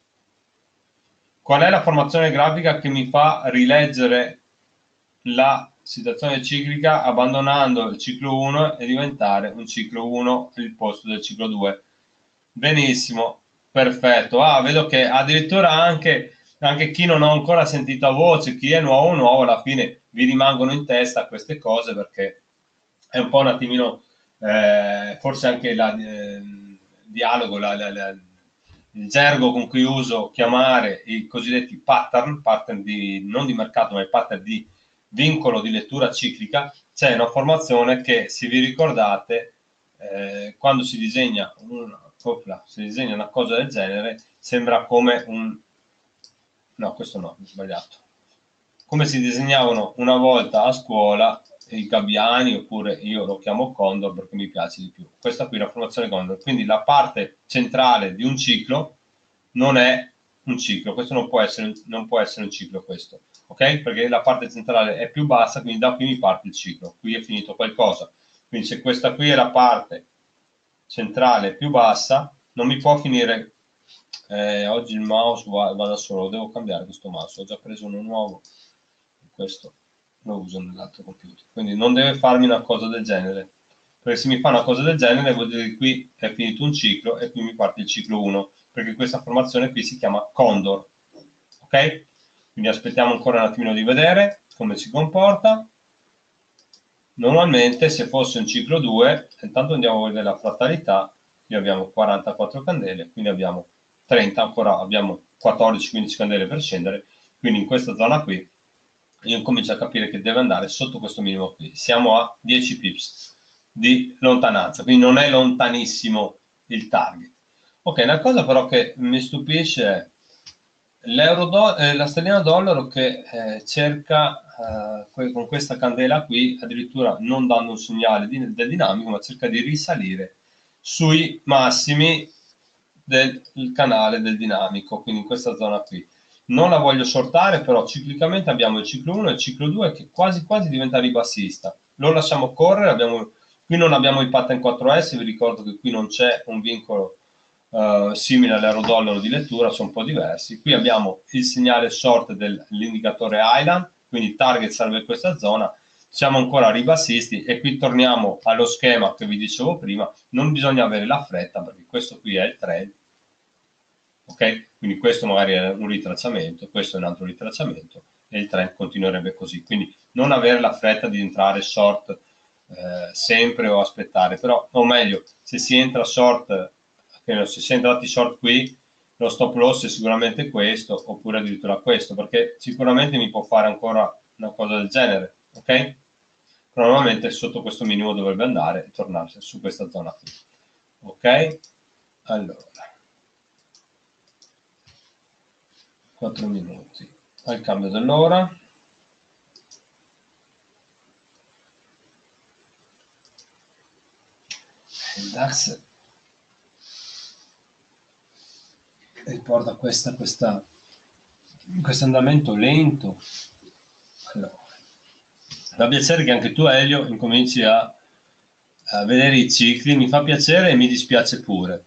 Qual è la formazione grafica che mi fa rileggere la situazione ciclica abbandonando il ciclo uno e diventare un ciclo uno il posto del ciclo due? Benissimo, perfetto. Ah, vedo che addirittura anche, anche chi non ha ancora sentito a voce, chi è nuovo nuovo, alla fine vi rimangono in testa queste cose, perché è un po' un attimino, eh, forse anche la, eh, il dialogo, la, la, la, il gergo con cui uso chiamare i cosiddetti pattern, pattern di, non di mercato, ma i pattern di vincolo di lettura ciclica. C'è una formazione che, se vi ricordate, eh, quando si disegna una, si disegna una cosa del genere, sembra come un... no, questo no, ho sbagliato. Come si disegnavano una volta a scuola i gabbiani, oppure io lo chiamo Condor perché mi piace di più. Questa qui è la formazione Condor, quindi la parte centrale di un ciclo non è un ciclo, questo non può essere, non può essere un ciclo questo, ok? Perché la parte centrale è più bassa, quindi da qui mi parte il ciclo, qui è finito qualcosa. Quindi se questa qui è la parte centrale più bassa, non mi può finire. Eh, oggi il mouse va, va da solo, devo cambiare questo mouse, ho già preso uno nuovo, questo lo uso nell'altro computer, quindi non deve farmi una cosa del genere, perché se mi fa una cosa del genere vuol dire che qui è finito un ciclo e qui mi parte il ciclo uno, perché questa formazione qui si chiama Condor, ok? Quindi aspettiamo ancora un attimino di vedere come si comporta. Normalmente se fosse un ciclo due, intanto andiamo a vedere la frattalità, qui abbiamo quarantaquattro candele, quindi abbiamo trenta, ancora abbiamo quattordici quindici candele per scendere, quindi in questa zona qui io comincio a capire che deve andare sotto questo minimo qui. Siamo a dieci pips di lontananza, quindi non è lontanissimo il target. Ok, una cosa però che mi stupisce è l'euro do, eh, la sterlina dollaro che eh, cerca eh, con questa candela qui, addirittura non dando un segnale di, del dinamico, ma cerca di risalire sui massimi del canale del dinamico, quindi in questa zona qui. Non la voglio shortare, però ciclicamente abbiamo il ciclo uno e il ciclo due che quasi quasi diventa ribassista. Lo lasciamo correre, abbiamo, qui non abbiamo il pattern quattro S, vi ricordo che qui non c'è un vincolo Uh, simile all'euro dollaro di lettura, sono un po' diversi. Qui abbiamo il segnale short dell'indicatore Island, quindi target serve questa zona, siamo ancora ribassisti e qui torniamo allo schema che vi dicevo prima, non bisogna avere la fretta perché questo qui è il trend, ok? Quindi questo magari è un ritracciamento, questo è un altro ritracciamento e il trend continuerebbe così. Quindi non avere la fretta di entrare short eh, sempre o aspettare, però, o meglio, se si entra short, se si è entrati short qui, lo stop loss è sicuramente questo, oppure addirittura questo, perché sicuramente mi può fare ancora una cosa del genere, ok? Normalmente sotto questo minimo dovrebbe andare e tornare su questa zona qui, ok? Allora, quattro minuti al cambio dell'ora. Il DAX riporta questa, questa, questo andamento lento. Allora, fa piacere che anche tu, Elio, incominci a, a vedere i cicli, mi fa piacere e mi dispiace pure.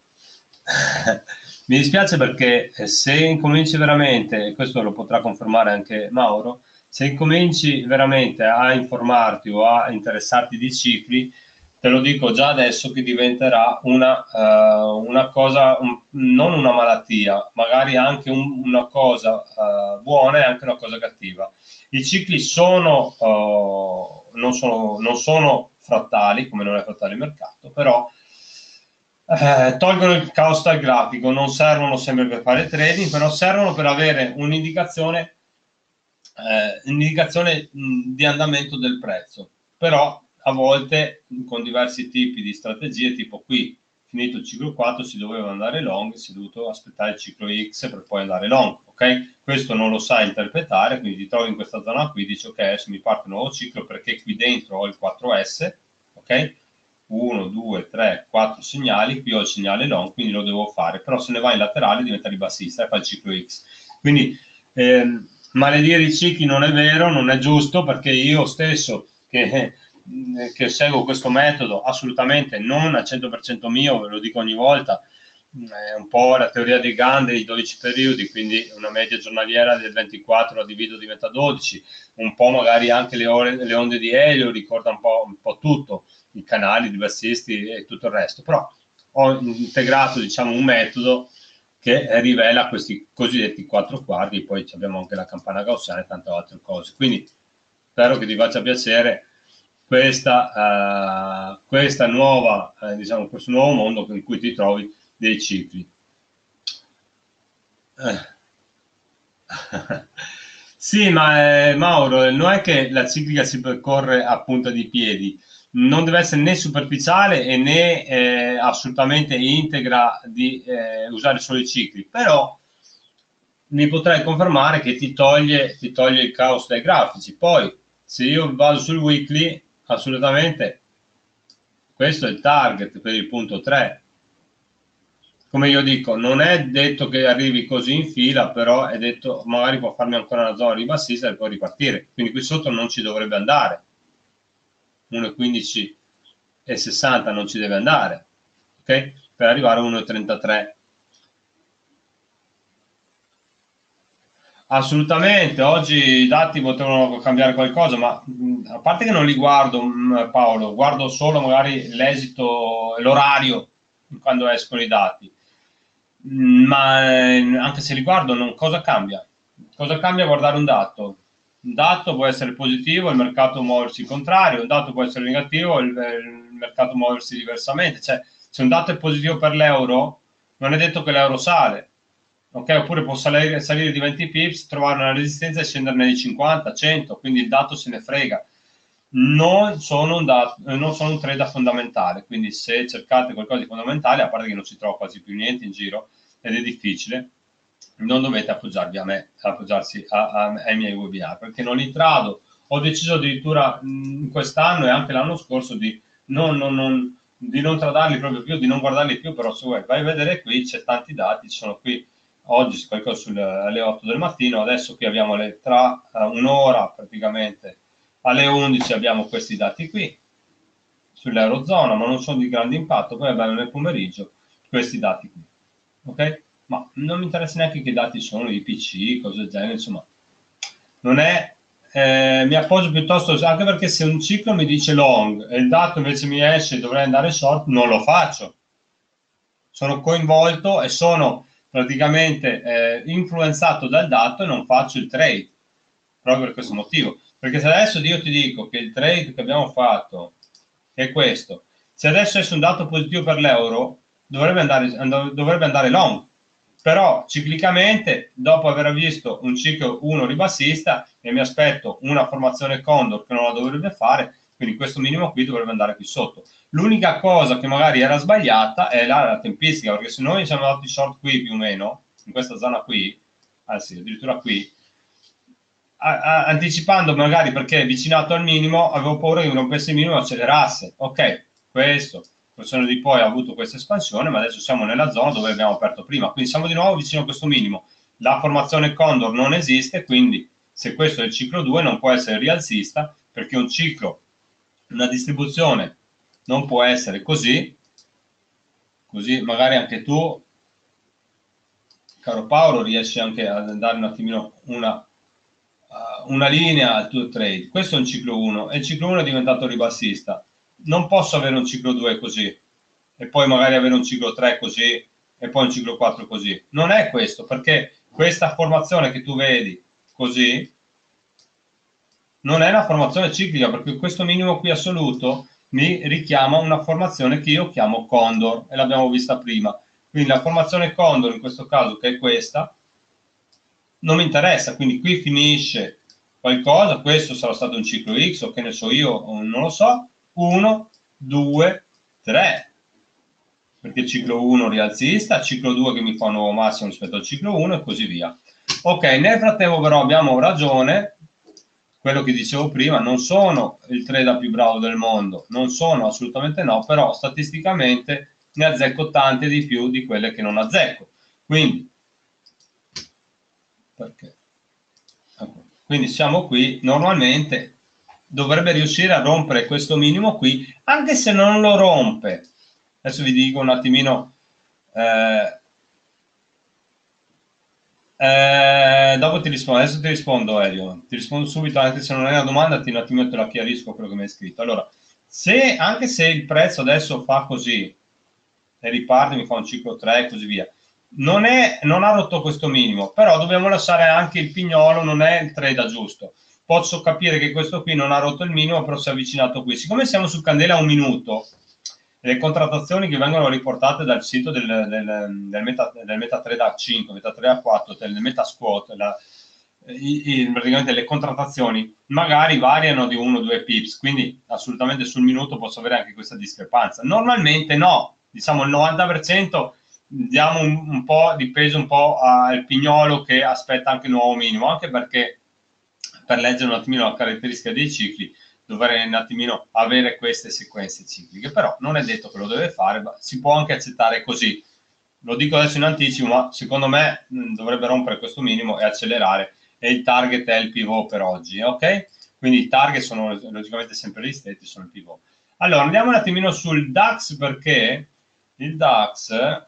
Mi dispiace perché se incominci veramente, e questo lo potrà confermare anche Mauro, se incominci veramente a informarti o a interessarti di cicli, te lo dico già adesso che diventerà una, uh, una cosa, un, non una malattia, magari anche un, una cosa uh, buona e anche una cosa cattiva. I cicli sono, uh, non sono, non sono frattali, come non è frattale il mercato, però eh, tolgono il caos dal grafico, non servono sempre per fare trading, però servono per avere un'indicazione eh, un'indicazione di andamento del prezzo. Però a volte con diversi tipi di strategie, tipo qui finito il ciclo quattro si doveva andare long, si è dovuto aspettare il ciclo X per poi andare long, ok? Questo non lo sai interpretare, quindi ti trovi in questa zona qui, dici ok, adesso mi parte un nuovo ciclo perché qui dentro ho il quattro S, ok? uno, due, tre, quattro segnali, qui ho il segnale long, quindi lo devo fare, però se ne va in laterale diventa ribassista e fa il ciclo X. Quindi ehm, maledire i cicli non è vero, non è giusto, perché io stesso che, che seguo questo metodo assolutamente non al cento per cento mio, ve lo dico ogni volta, è un po' la teoria dei Gann dei dodici periodi, quindi una media giornaliera del ventiquattro la divido diventa dodici, un po' magari anche le, ore, le onde di Elio, ricorda un po', un po' tutto, i canali, i diversisti e tutto il resto, però ho integrato diciamo un metodo che rivela questi cosiddetti quattro quarti, poi abbiamo anche la campana gaussiana e tante altre cose, quindi spero che ti faccia piacere questa, uh, questa nuova, eh, diciamo, questo nuovo mondo in cui ti trovi dei cicli. Eh. Sì, ma eh, Mauro, non è che la ciclica si percorre a punta di piedi, non deve essere né superficiale e né eh, assolutamente integra di eh, usare solo i cicli, però mi potrei confermare che ti toglie, ti toglie il caos dai grafici. Poi, se io vado sul weekly, assolutamente questo è il target per il punto tre. Come io dico, non è detto che arrivi così in fila, però è detto magari può farmi ancora una zona ribassista e poi ripartire. Quindi qui sotto non ci dovrebbe andare. uno virgola quindici e sessanta non ci deve andare, ok? Per arrivare a uno virgola trentatré. Assolutamente, oggi i dati potevano cambiare qualcosa, ma mh, a parte che non li guardo, mh, Paolo, guardo solo magari l'esito, l'orario quando escono i dati, mh, ma eh, anche se li guardo, non, cosa cambia? Cosa cambia guardare un dato? Un dato può essere positivo, il mercato muoversi contrario, un dato può essere negativo, il, il mercato muoversi diversamente. Cioè, se un dato è positivo per l'euro, non è detto che l'euro sale. Ok, oppure può salire, salire di venti pips, trovare una resistenza e scenderne di cinquanta, cento, quindi il dato se ne frega. Non sono un, dato, non sono un trader fondamentale, quindi se cercate qualcosa di fondamentale, a parte che non si trova quasi più niente in giro ed è difficile, non dovete appoggiarvi a me, appoggiarsi a, a, ai miei webinar, perché non li trado. Ho deciso addirittura mh, quest'anno e anche l'anno scorso di non, non, non, di non tradarli proprio più, di non guardarli più, però se vuoi vai a vedere qui, c'è tanti dati, ci sono qui oggi qualcosa sulle, alle otto del mattino, adesso qui abbiamo le, tra uh, un'ora praticamente alle undici abbiamo questi dati qui sull'Eurozona, ma non sono di grande impatto, poi abbiamo nel pomeriggio questi dati qui, ok? Ma non mi interessa neanche che dati sono, I P C, cose del genere, insomma, non è, eh, mi appoggio piuttosto, anche perché se un ciclo mi dice long e il dato invece mi esce e dovrei andare short, non lo faccio, sono coinvolto e sono praticamente eh, influenzato dal dato e non faccio il trade. proprio per questo motivo. Perché se adesso io ti dico che il trade che abbiamo fatto è questo, se adesso è un dato positivo per l'euro, dovrebbe andare, dovrebbe andare long. Però ciclicamente, dopo aver visto un ciclo uno ribassista, e mi aspetto una formazione Condor che non la dovrebbe fare, quindi questo minimo qui dovrebbe andare qui sotto. L'unica cosa che magari era sbagliata è la, la tempistica, perché se noi siamo andati short qui più o meno, in questa zona qui, anzi addirittura qui, a, a, anticipando magari perché è vicinato al minimo, avevo paura che mi rompesse il minimo e accelerasse. Ok, questo col senno di poi ha avuto questa espansione, ma adesso siamo nella zona dove abbiamo aperto prima, quindi siamo di nuovo vicino a questo minimo. La formazione Condor non esiste, quindi se questo è il ciclo due non può essere rialzista, perché un ciclo, una distribuzione non può essere così, così magari anche tu, caro Paolo, riesci anche a dare un attimino una, una linea al tuo trade. Questo è un ciclo uno, e il ciclo uno è diventato ribassista. Non posso avere un ciclo due così e poi magari avere un ciclo tre così e poi un ciclo quattro così. Non è questo, perché questa formazione che tu vedi così non è una formazione ciclica, perché questo minimo qui assoluto mi richiama una formazione che io chiamo Condor, e l'abbiamo vista prima. Quindi la formazione Condor in questo caso, che è questa, non mi interessa, quindi qui finisce qualcosa, questo sarà stato un ciclo X o che ne so io, non lo so, uno, due, tre, perché ciclo uno rialzista, ciclo due che mi fa un nuovo massimo rispetto al ciclo uno e così via. Ok, nel frattempo però abbiamo ragione, quello che dicevo prima, non sono il trader più bravo del mondo, non sono assolutamente no, però statisticamente ne azzecco tante di più di quelle che non azzecco. Quindi, perché? Quindi siamo qui, normalmente dovrebbe riuscire a rompere questo minimo qui, anche se non lo rompe. Adesso vi dico un attimino, eh, eh, dopo ti rispondo, adesso ti rispondo Elio, ti rispondo subito, anche se non è una domanda, ti un attimo te la chiarisco quello che mi hai scritto. Allora, se, anche se il prezzo adesso fa così, e riparte, mi fa un ciclo tre e così via, non, è, non ha rotto questo minimo, però dobbiamo lasciare anche il pignolo, non è il trade giusto. Posso capire che questo qui non ha rotto il minimo, però si è avvicinato qui. Siccome siamo su candela a un minuto, le contrattazioni che vengono riportate dal sito del, del, del, meta, del MetaTrade a cinque, MetaTrade a quattro, del Metasquat, la, i, i, praticamente le contrattazioni magari variano di uno o due pips, quindi assolutamente sul minuto posso avere anche questa discrepanza. Normalmente no, diciamo il novanta per cento diamo un, un po' di peso un po' al pignolo che aspetta anche il nuovo minimo, anche perché per leggere un attimino la caratteristica dei cicli dovrei un attimino avere queste sequenze cicliche, però non è detto che lo deve fare, ma si può anche accettare così. Lo dico adesso in anticipo, ma secondo me mh, dovrebbe rompere questo minimo e accelerare, e il target è il pivot per oggi, ok? Quindi i target sono logicamente sempre gli stessi, sono il pivot. Allora, andiamo un attimino sul DAX, perché il DAX,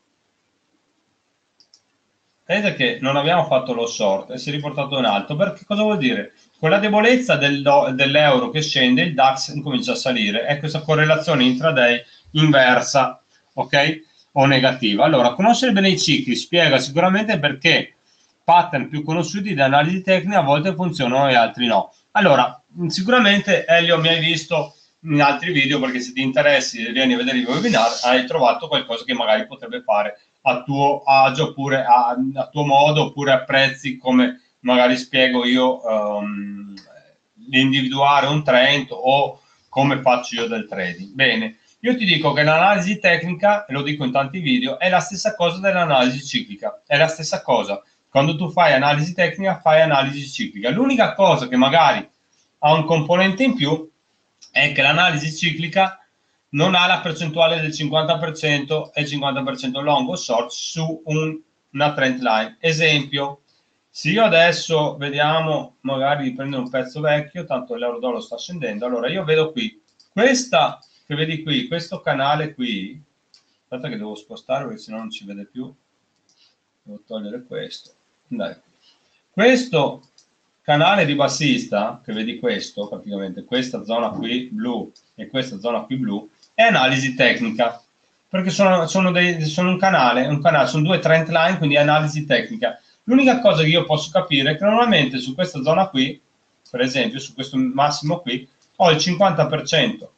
vedete che non abbiamo fatto lo short e si è riportato in alto, perché cosa vuol dire? Con la debolezza del dell'euro che scende, il DAX incomincia a salire, è questa correlazione intraday inversa, ok? O negativa. Allora, conoscere bene i cicli spiega sicuramente perché pattern più conosciuti di analisi tecnica a volte funzionano e altri no. Allora, sicuramente Elio mi hai visto in altri video, perché se ti interessi vieni a vedere i webinar, hai trovato qualcosa che magari potrebbe fare a tuo agio, oppure a, a tuo modo, oppure apprezzi come magari spiego io um, l'individuare un trend o come faccio io del trading. Bene, io ti dico che l'analisi tecnica, e lo dico in tanti video, è la stessa cosa dell'analisi ciclica, è la stessa cosa. Quando tu fai analisi tecnica, fai analisi ciclica. L'unica cosa che magari ha un componente in più è che l'analisi ciclica non ha la percentuale del cinquanta per cento e cinquanta per cento long o short su un, una trend line. Esempio, se io adesso vediamo, magari di prendere un pezzo vecchio, tanto l'euro dollaro sta scendendo, allora io vedo qui, questa che vedi qui, questo canale qui, aspetta che devo spostare perché sennò non ci vede più, devo togliere questo. Dai. Questo canale ribassista, che vedi questo, praticamente questa zona qui blu e questa zona qui blu, è analisi tecnica, perché sono, sono, dei, sono un canale, un canale, sono due trend line, quindi analisi tecnica. L'unica cosa che io posso capire è che normalmente su questa zona qui, per esempio, su questo massimo qui, ho il cinquanta per cento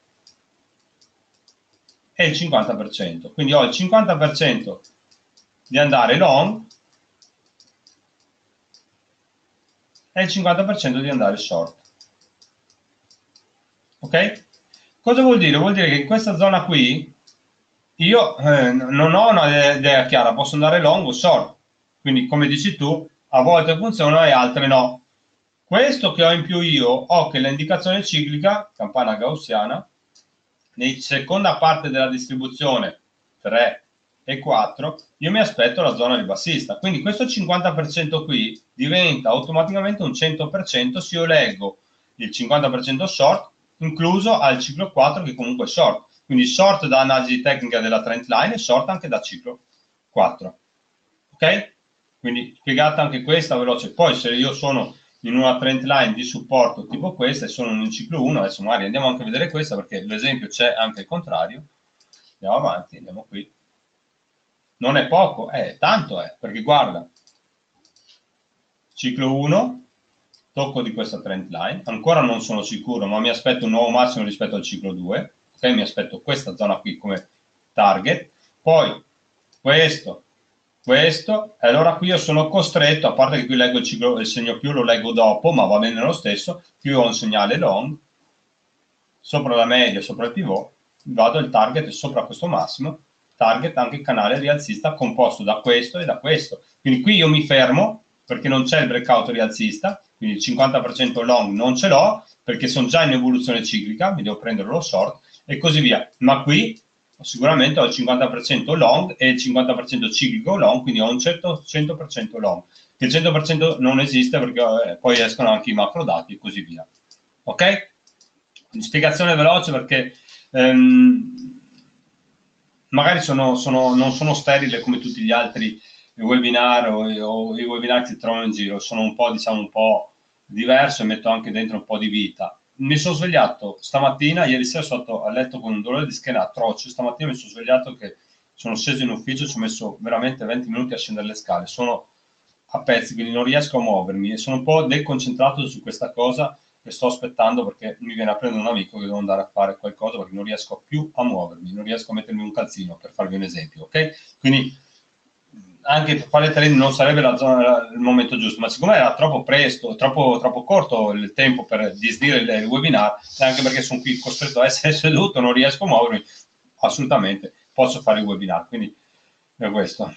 e il cinquanta per cento. Quindi ho il cinquanta per cento di andare long e il cinquanta per cento di andare short. Ok? Cosa vuol dire? Vuol dire che in questa zona qui io eh, non ho una idea chiara, posso andare long o short. Quindi, come dici tu, a volte funzionano e altre no. Questo che ho in più io, ho che l'indicazione ciclica, campana gaussiana, nella seconda parte della distribuzione tre e quattro, io mi aspetto la zona ribassista. Quindi questo cinquanta per cento qui diventa automaticamente un cento per cento se io leggo il cinquanta per cento short, incluso al ciclo quattro che comunque è short. Quindi short da analisi tecnica della trend line e short anche da ciclo quattro. Ok? Quindi spiegata anche questa veloce. Poi se io sono in una trend line di supporto tipo questa e sono in un ciclo uno, adesso magari andiamo anche a vedere questa perché l'esempio c'è anche il contrario. Andiamo avanti, andiamo qui. Non è poco, è tanto, è, perché guarda, ciclo uno, tocco di questa trend line, ancora non sono sicuro, ma mi aspetto un nuovo massimo rispetto al ciclo due, ok? Mi aspetto questa zona qui come target, poi questo, questo, e allora qui io sono costretto, a parte che qui leggo il, ciclo, il segno più, lo leggo dopo, ma va bene lo stesso, qui ho un segnale long, sopra la media, sopra il pivot, vado il target sopra questo massimo, target anche il canale rialzista composto da questo e da questo. Quindi qui io mi fermo perché non c'è il breakout rialzista, quindi il cinquanta per cento long non ce l'ho perché sono già in evoluzione ciclica, mi devo prendere lo short e così via. Ma qui sicuramente ho il cinquanta per cento long e il cinquanta per cento ciclico long, quindi ho un certo cento per cento long. Che il cento per cento non esiste perché eh, poi escono anche i macro dati e così via. Ok? Spiegazione veloce perché ehm, magari sono, sono, non sono sterile come tutti gli altri webinar o, o i webinar che si trovano in giro, sono un po', diciamo, un po' diverso e metto anche dentro un po' di vita. Mi sono svegliato stamattina, ieri sera sono stato a letto con un dolore di schiena atroce, stamattina mi sono svegliato che sono sceso in ufficio, ci ho messo veramente venti minuti a scendere le scale, sono a pezzi, quindi non riesco a muovermi e sono un po' deconcentrato su questa cosa e sto aspettando perché mi viene a prendere un amico che devo andare a fare qualcosa perché non riesco più a muovermi, non riesco a mettermi un calzino, per farvi un esempio, ok? Quindi anche per fare trading non sarebbe la zona, il momento giusto, ma siccome era troppo presto, troppo, troppo corto il tempo per disdire il, il webinar, anche perché sono qui costretto a essere seduto, non riesco a muovermi, assolutamente posso fare il webinar, quindi è questo.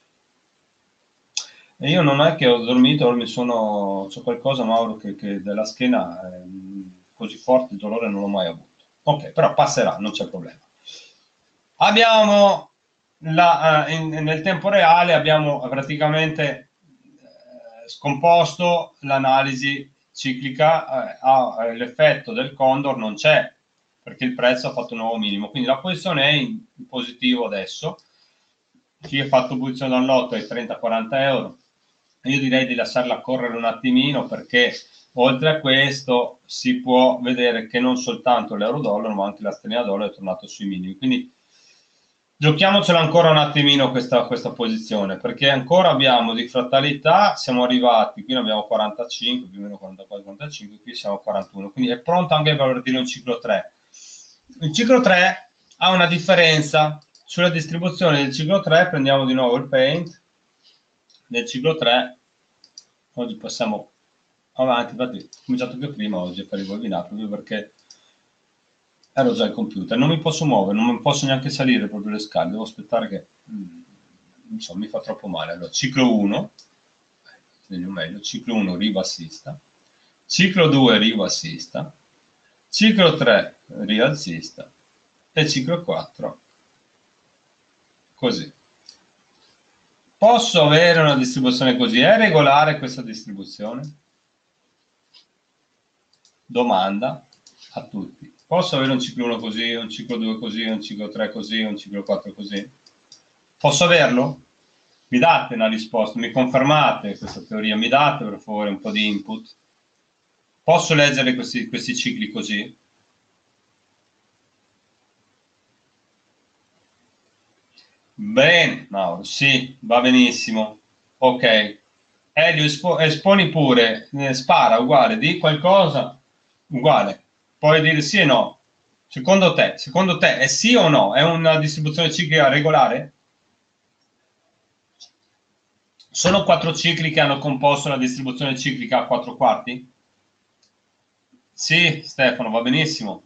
E io non è che ho dormito, mi sono, c'ho qualcosa, Mauro, che, che della schiena è così forte, il dolore non l'ho mai avuto. Ok, però passerà, non c'è problema. Abbiamo la, eh, in, nel tempo reale abbiamo praticamente eh, scomposto l'analisi ciclica, eh, ah, l'effetto del condor non c'è perché il prezzo ha fatto un nuovo minimo, quindi la posizione è in, in positivo adesso. Chi ha fatto posizione da un lotto ai trenta quaranta euro, io direi di lasciarla correre un attimino perché oltre a questo si può vedere che non soltanto l'euro-dollaro ma anche la sterlina dollaro è tornato sui minimi, quindi giochiamocela ancora un attimino questa, questa posizione perché ancora abbiamo di frattalità, siamo arrivati, qui ne abbiamo quarantacinque, più o meno quarantaquattro quarantacinque, qui siamo a quarantuno, quindi è pronto anche per partire un ciclo tre. Il ciclo tre ha una differenza sulla distribuzione del ciclo tre, prendiamo di nuovo il paint del ciclo tre, oggi passiamo avanti, infatti ho cominciato più prima oggi a fare il webinar proprio perché ero già al computer, non mi posso muovere, non mi posso neanche salire proprio le scale, devo aspettare che mm, non so, mi fa troppo male. Allora, ciclo uno, meglio meglio, ciclo uno ribassista, ciclo due ribassista, ciclo tre rialzista e ciclo quattro così. Posso avere una distribuzione così? È regolare questa distribuzione? Domanda a tutti. Posso avere un ciclo uno così, un ciclo due così, un ciclo tre così, un ciclo quattro così? Posso averlo? Mi date una risposta, mi confermate questa teoria, mi date per favore un po' di input? Posso leggere questi, questi cicli così? Bene, Mauro, sì, va benissimo. Ok, Elio, espo, esponi pure, eh, spara, uguale, di qualcosa, uguale. Puoi dire sì e no. Secondo te, secondo te è sì o no? È una distribuzione ciclica regolare? Sono quattro cicli che hanno composto la distribuzione ciclica a quattro quarti? Sì, Stefano, va benissimo.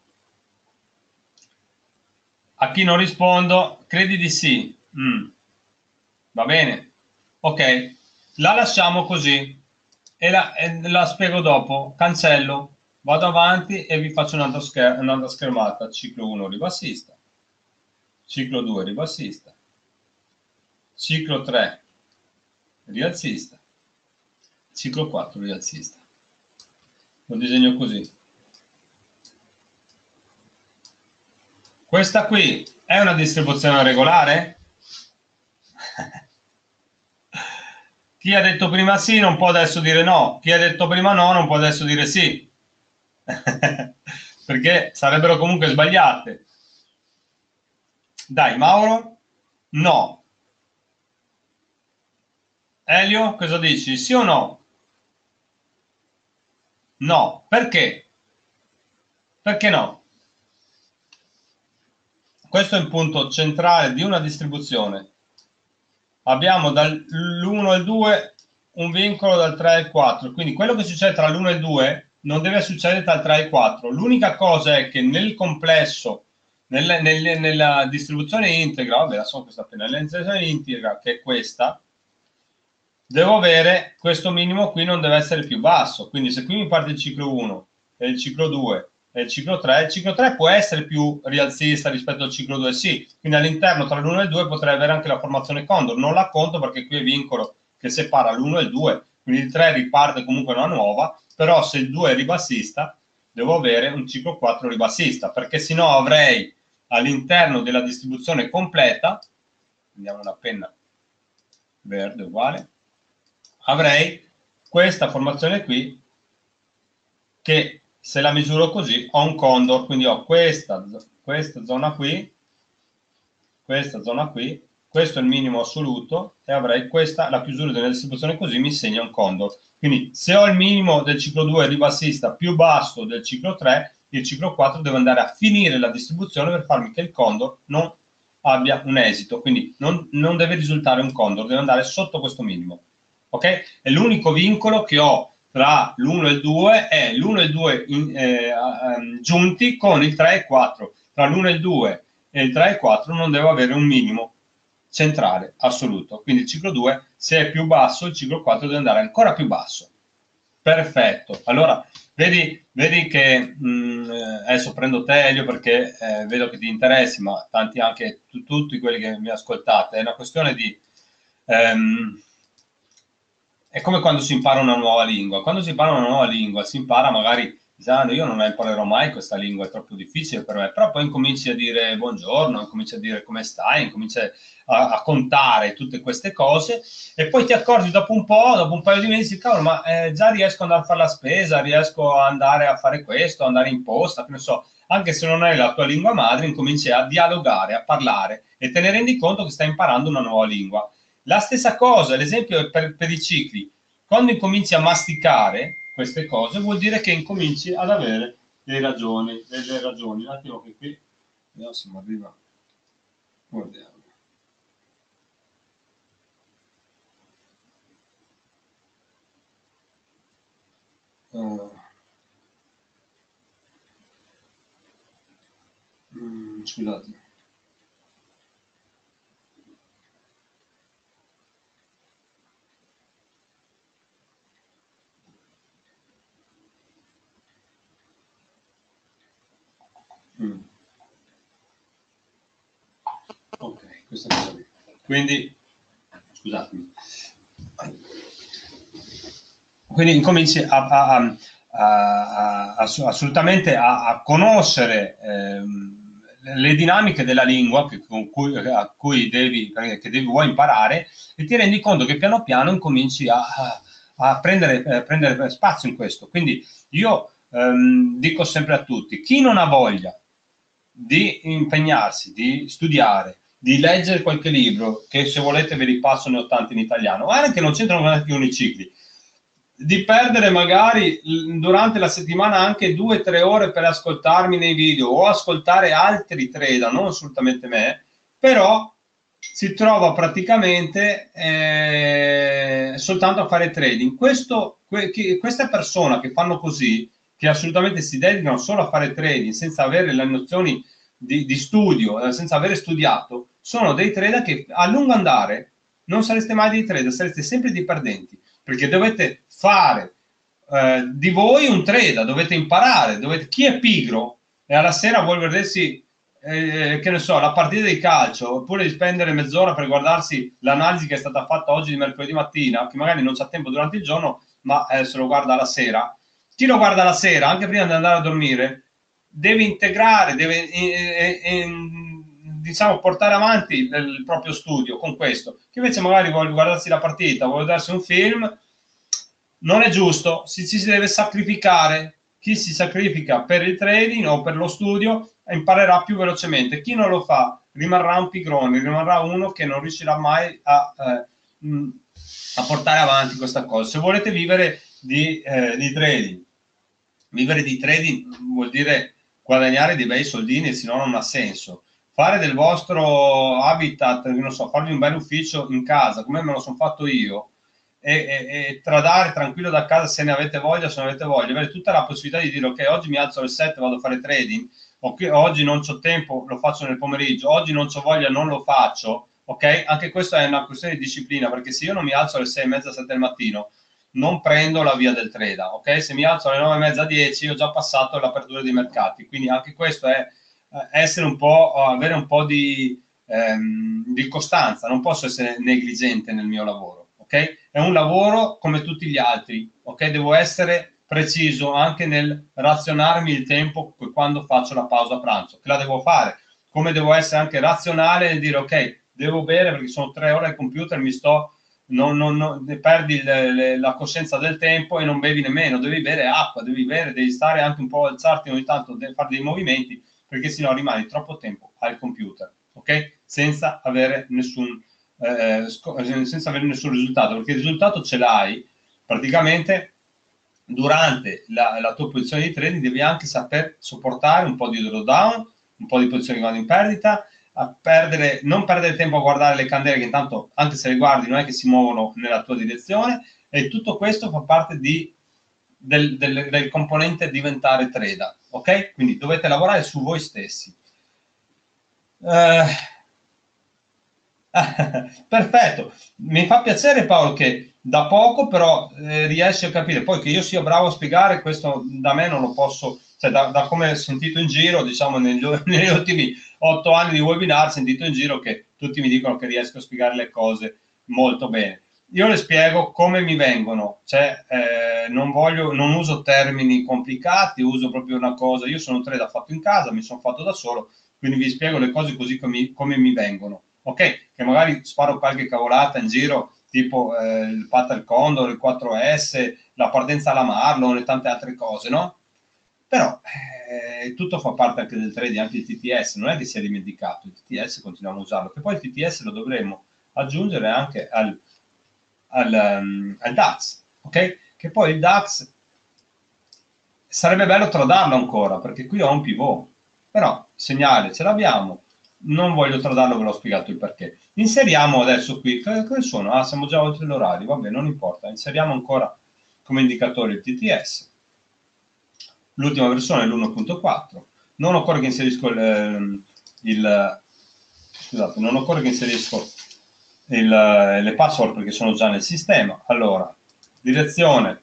A chi non rispondo, credi di sì. Mm. Va bene. Ok, la lasciamo così e la, e la spiego dopo. Cancello, vado avanti e vi faccio un'altra, scher un'altra schermata. Ciclo uno ribassista, ciclo due ribassista, ciclo tre rialzista, ciclo quattro rialzista. Lo disegno così. Questa qui è una distribuzione regolare? Chi ha detto prima sì non può adesso dire no, chi ha detto prima no non può adesso dire sì, perché sarebbero comunque sbagliate. Dai, Mauro? No. Elio, cosa dici? Sì o no? No. Perché? Perché no? Questo è il punto centrale di una distribuzione. Abbiamo dall'uno al due un vincolo dal tre al quattro, quindi quello che succede tra l'uno e il due non deve succedere tra il tre e il quattro. L'unica cosa è che nel complesso, nel, nel, nella distribuzione integra, vabbè, la so questa appena, nella distribuzione integra, che è questa, devo avere questo minimo qui non deve essere più basso, quindi se qui mi parte il ciclo uno e il ciclo due e il ciclo tre, il ciclo tre può essere più rialzista rispetto al ciclo due, sì, quindi all'interno tra l'uno e il due potrei avere anche la formazione Condor, non la conto perché qui è vincolo che separa l'uno e il due, quindi il tre riparte comunque una nuova, però se il due è ribassista devo avere un ciclo quattro ribassista, perché sennò avrei all'interno della distribuzione completa, prendiamo una penna verde uguale, avrei questa formazione qui che se la misuro così ho un condor, quindi ho questa, questa zona qui, questa zona qui, questo è il minimo assoluto e avrei questa, la chiusura della distribuzione così mi segna un condor. Quindi se ho il minimo del ciclo due ribassista più basso del ciclo tre, il ciclo quattro deve andare a finire la distribuzione per farmi che il condor non abbia un esito, quindi non, non deve risultare un condor, deve andare sotto questo minimo. Ok? E l'unico vincolo che ho tra l'uno e il due è l'uno e il due in, eh, um, giunti con il tre e il quattro. Tra l'uno e il due e il tre e il quattro non devo avere un minimo centrale assoluto. Quindi il ciclo due, se è più basso, il ciclo quattro deve andare ancora più basso. Perfetto. Allora, vedi, vedi che mh, adesso prendo te, Elio, perché eh, vedo che ti interessi, ma tanti anche tu, tutti quelli che mi ascoltate. È una questione di... Ehm, è come quando si impara una nuova lingua. Quando si impara una nuova lingua, si impara magari, dicendo, io non la imparerò mai questa lingua, è troppo difficile per me, però poi incominci a dire buongiorno, incominci a dire come stai, incominci a, a contare tutte queste cose e poi ti accorgi dopo un po', dopo un paio di mesi, cavolo, ma eh, già riesco ad andare a fare la spesa, riesco ad andare a fare questo, andare in posta, che ne so, anche se non è la tua lingua madre, incominci a dialogare, a parlare e te ne rendi conto che stai imparando una nuova lingua. La stessa cosa, l'esempio è per, per i cicli. Quando incominci a masticare queste cose, vuol dire che incominci ad avere delle ragioni, delle ragioni. Un attimo che qui, vediamo se mi arriva. Guardiamo. Uh, mm, scusate. Mm. Ok, questa cosa lì. Quindi, scusatemi. Quindi incominci a, a, a, a, assolutamente a, conoscere ehm, le dinamiche della lingua che, con cui, a cui devi, che devi, vuoi imparare e ti rendi conto che piano piano incominci a, a prendere, eh, prendere spazio in questo. Quindi io ehm, dico sempre a tutti, chi non ha voglia di impegnarsi, di studiare, di leggere qualche libro, che se volete ve li passo, ne ho tanti in italiano, ma anche non c'entrano neanche con i cicli, di perdere magari durante la settimana anche due o tre ore per ascoltarmi nei video o ascoltare altri trader, non assolutamente me, però si trova praticamente eh, soltanto a fare trading. Questo, que, che, queste persone che fanno così, che assolutamente si dedicano solo a fare trading senza avere le nozioni di, di studio, eh, senza avere studiato, sono dei trader che a lungo andare non sareste mai dei trader, sareste sempre dei perdenti, perché dovete fare eh, di voi un trader, dovete imparare, dovete, chi è pigro e alla sera vuole vedersi eh, che ne so, la partita di calcio, oppure di spendere mezz'ora per guardarsi l'analisi che è stata fatta oggi di mercoledì mattina, che magari non c'ha tempo durante il giorno, ma eh, se lo guarda la sera. Chi lo guarda la sera, anche prima di andare a dormire, deve integrare, deve eh, eh, diciamo portare avanti il, il proprio studio con questo. Chi invece magari vuole guardarsi la partita, vuole darsi un film, non è giusto, si, ci si deve sacrificare. Chi si sacrifica per il trading o per lo studio imparerà più velocemente. Chi non lo fa rimarrà un pigrone, rimarrà uno che non riuscirà mai a, eh, a portare avanti questa cosa. Se volete vivere di, eh, di trading, vivere di trading vuol dire guadagnare dei bei soldini, se no non ha senso. Fare del vostro habitat, non so, farvi un bel ufficio in casa, come me lo sono fatto io, e, e, e tradare tranquillo da casa se ne avete voglia, se non avete voglia, avere tutta la possibilità di dire ok, oggi mi alzo alle sette, vado a fare trading, okay, oggi non c'ho tempo, lo faccio nel pomeriggio, oggi non c'ho voglia, non lo faccio, ok? Anche questa è una questione di disciplina, perché se io non mi alzo alle sei e mezza, sette del mattino, non prendo la via del trader, ok? Se mi alzo alle nove e mezza, dieci, ho già passato l'apertura dei mercati, quindi anche questo è eh, essere un po', avere un po' di, ehm, di costanza, non posso essere negligente nel mio lavoro. Okay? È un lavoro come tutti gli altri, ok? Devo essere preciso anche nel razionarmi il tempo quando faccio la pausa pranzo, che la devo fare, come devo essere anche razionale nel dire ok, devo bere perché sono tre ore al computer, mi sto, non, non, non perdi le, le, la coscienza del tempo e non bevi nemmeno, devi bere acqua, devi bere, devi stare anche un po', alzarti ogni tanto, devi fare dei movimenti, perché sennò rimani troppo tempo al computer, ok? Senza avere nessun Eh, senza avere nessun risultato, perché il risultato ce l'hai praticamente durante la, la tua posizione di trading. Devi anche saper sopportare un po' di drawdown, un po' di posizioni che vanno in perdita, a perdere, non perdere tempo a guardare le candele che intanto anche se le guardi non è che si muovono nella tua direzione, e tutto questo fa parte di, del, del, del componente diventare trader, ok? Quindi dovete lavorare su voi stessi. Eh, Perfetto, mi fa piacere Paolo che da poco però eh, riesci a capire, poi che io sia bravo a spiegare questo da me non lo posso, cioè da, da come ho sentito in giro, diciamo negli, negli ultimi otto anni di webinar, ho sentito in giro che tutti mi dicono che riesco a spiegare le cose molto bene. Io le spiego come mi vengono, cioè eh, non voglio, non uso termini complicati, uso proprio una cosa, io sono un trader fatto in casa, mi sono fatto da solo, quindi vi spiego le cose così come, come mi vengono. Ok, che magari sparo qualche cavolata in giro, tipo eh, il Pater Condor, il quattro S, la partenza alla Marlon e tante altre cose, no? Però eh, tutto fa parte anche del trading, anche il T T S, non è che sia dimenticato, il T T S continuiamo a usarlo, che poi il T T S lo dovremmo aggiungere anche al, al, um, al DAX, ok? Che poi il DAX sarebbe bello tradarlo ancora, perché qui ho un pivot, però segnale ce l'abbiamo, non voglio tradarlo, ve l'ho spiegato il perché. Inseriamo adesso qui, cosa sono? Ah, siamo già oltre l'orario, vabbè, non importa, inseriamo ancora come indicatore il T T S, l'ultima versione è l'uno punto quattro, non occorre che inserisco il, il scusate, non occorre che inserisco il, le password perché sono già nel sistema. Allora, direzione,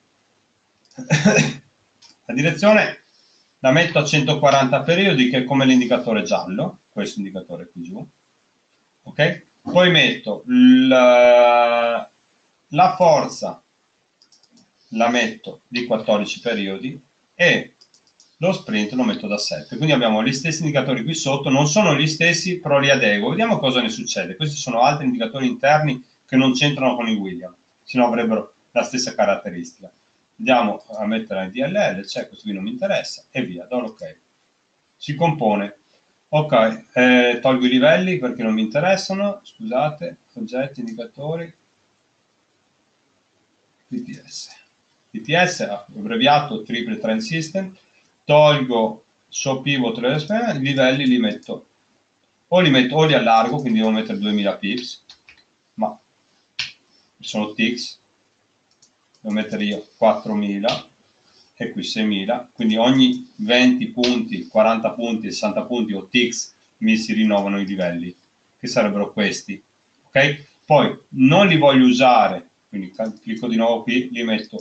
la direzione la metto a centoquaranta periodi, che è come l'indicatore giallo, questo indicatore qui giù, ok? Poi metto la, la forza, la metto di quattordici periodi e lo sprint lo metto da sette. Quindi abbiamo gli stessi indicatori qui sotto, non sono gli stessi, però li adeguo. Vediamo cosa ne succede. Questi sono altri indicatori interni che non c'entrano con i William, se no avrebbero la stessa caratteristica. Andiamo a mettere il D L L, c'è, questo qui non mi interessa, e via, do l'ok. Si compone. Ok, eh, tolgo i livelli perché non mi interessano, scusate, oggetti, indicatori, T T S. T T T S, abbreviato Triple Trend System, tolgo show pivot, i livelli li metto, o li metto o li allargo, quindi devo mettere duemila pips, ma sono ticks, devo mettere io quattromila e qui seimila, quindi ogni venti punti, quaranta punti, sessanta punti o ticks mi si rinnovano i livelli, che sarebbero questi, ok? Poi non li voglio usare, quindi clicco di nuovo qui, li metto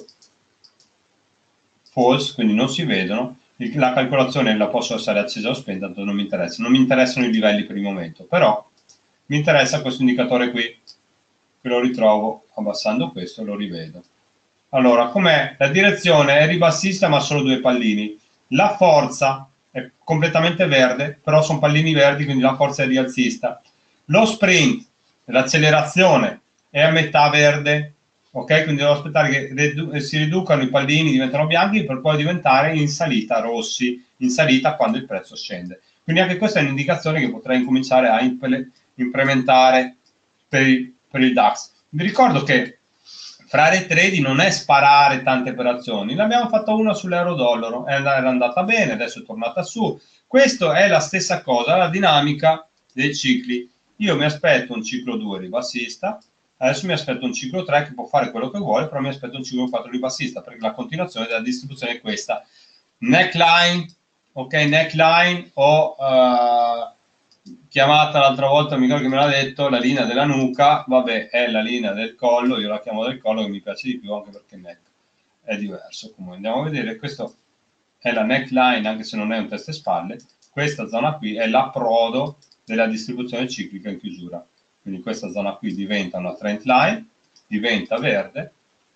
false, quindi non si vedono, la calcolazione la posso lasciare accesa o spenta, tanto non mi interessa, non mi interessano i livelli per il momento, però mi interessa questo indicatore qui, che lo ritrovo abbassando questo e lo rivedo. Allora, com'è? La direzione è ribassista ma solo due pallini, la forza è completamente verde, però sono pallini verdi, quindi la forza è rialzista. Lo sprint, l'accelerazione è a metà verde, ok? Quindi devo aspettare che ridu si riducano i pallini, diventano bianchi per poi diventare in salita rossi, in salita quando il prezzo scende. Quindi anche questa è un'indicazione che potrei incominciare a implementare per il, per il DAX. Vi ricordo che fare trade non è sparare tante operazioni, ne abbiamo fatto una sull'euro-dollaro, era andata bene, adesso è tornata su. Questa è la stessa cosa, la dinamica dei cicli. Io mi aspetto un ciclo due ribassista, adesso mi aspetto un ciclo tre che può fare quello che vuole, però mi aspetto un ciclo quattro ribassista, perché la continuazione della distribuzione è questa. Neckline, ok, neckline o uh, chiamata l'altra volta, mi ricordo che me l'ha detto, la linea della nuca, vabbè, è la linea del collo, io la chiamo del collo che mi piace di più anche perché neck è diverso. Come andiamo a vedere, questo è la neckline, anche se non è un testa e spalle, questa zona qui è l'approdo della distribuzione ciclica in chiusura. Quindi questa zona qui diventa una trend line, diventa verde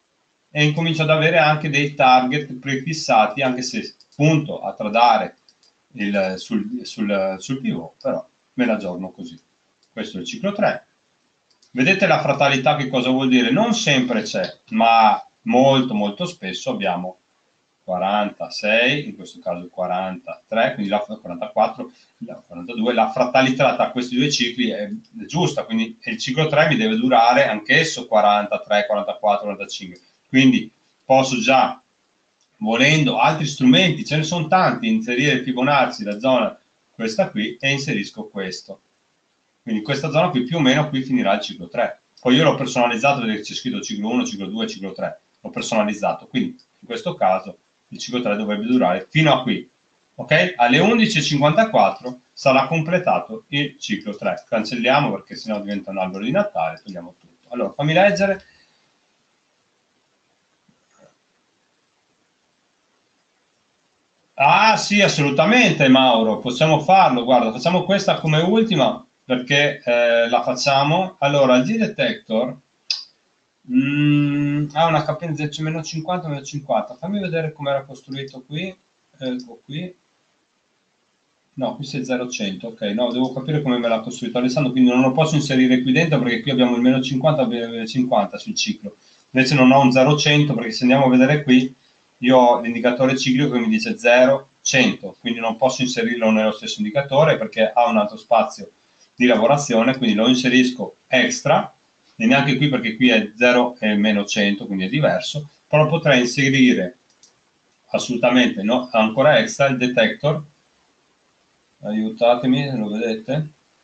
e incomincio ad avere anche dei target prefissati, anche se punto a tradare il, sul, sul, sul pivot, però me la aggiorno così. Questo è il ciclo tre. Vedete la fratalità che cosa vuol dire? Non sempre c'è, ma molto molto spesso abbiamo quarantasei, in questo caso quarantatré, quindi la quarantaquattro, la quarantadue, la fratalità tra questi due cicli è, è giusta, quindi il ciclo tre mi deve durare anch'esso quarantatré, quarantaquattro, quarantacinque, quindi posso già, volendo altri strumenti, ce ne sono tanti, inserire il Fibonacci, la zona questa qui, e inserisco questo. Quindi questa zona qui più o meno qui finirà il ciclo tre. Poi io l'ho personalizzato, vedete c'è scritto ciclo uno, ciclo due, ciclo tre, l'ho personalizzato, quindi in questo caso il ciclo tre dovrebbe durare fino a qui, ok? Alle undici e cinquantaquattro sarà completato il ciclo tre. Cancelliamo perché sennò diventa un albero di Natale, togliamo tutto. Allora, fammi leggere. Ah sì, assolutamente Mauro, possiamo farlo, guarda, facciamo questa come ultima perché eh, la facciamo. Allora, il G-Detector mm, ha una capienza meno cinquanta, meno cinquanta, fammi vedere come era costruito qui, ecco qui, no, qui c'è zero cento, ok, no, devo capire come me l'ha costruito Alessandro, quindi non lo posso inserire qui dentro perché qui abbiamo il meno cinquanta e cinquanta sul ciclo, invece non ho un zero cento perché se andiamo a vedere qui, io ho l'indicatore ciclico che mi dice zero cento, quindi non posso inserirlo nello stesso indicatore perché ha un altro spazio di lavorazione, quindi lo inserisco extra, e neanche qui perché qui è zero e meno cento, quindi è diverso, però potrei inserire assolutamente no, ancora extra il detector, aiutatemi, lo vedete?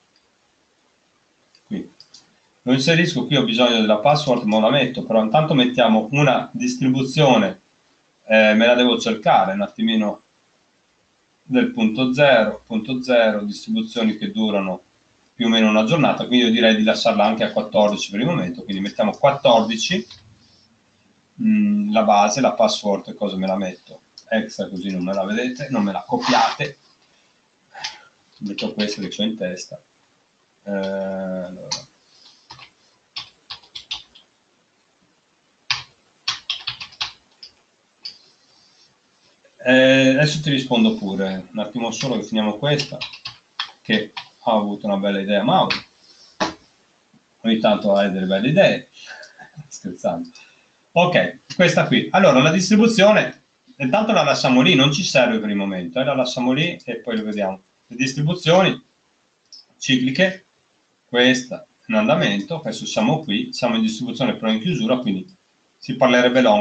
Qui. Lo inserisco, qui ho bisogno della password, ma la metto, però intanto mettiamo una distribuzione, eh, me la devo cercare un attimino, del punto zero, punto zero, distribuzioni che durano più o meno una giornata, quindi io direi di lasciarla anche a quattordici per il momento, quindi mettiamo quattordici, mh, la base, la password, cosa me la metto? Extra, così non me la vedete, non me la copiate, metto questo che ho in testa. Eh, allora. Eh, adesso ti rispondo pure, un attimo solo che finiamo questa, che ha avuto una bella idea Mauro, ogni tanto hai delle belle idee, scherzando. Ok, questa qui. Allora, la distribuzione, intanto la lasciamo lì, non ci serve per il momento, eh, la lasciamo lì e poi lo vediamo. Le distribuzioni cicliche, questa in andamento, adesso siamo qui, siamo in distribuzione però in chiusura, quindi si parlerebbe long.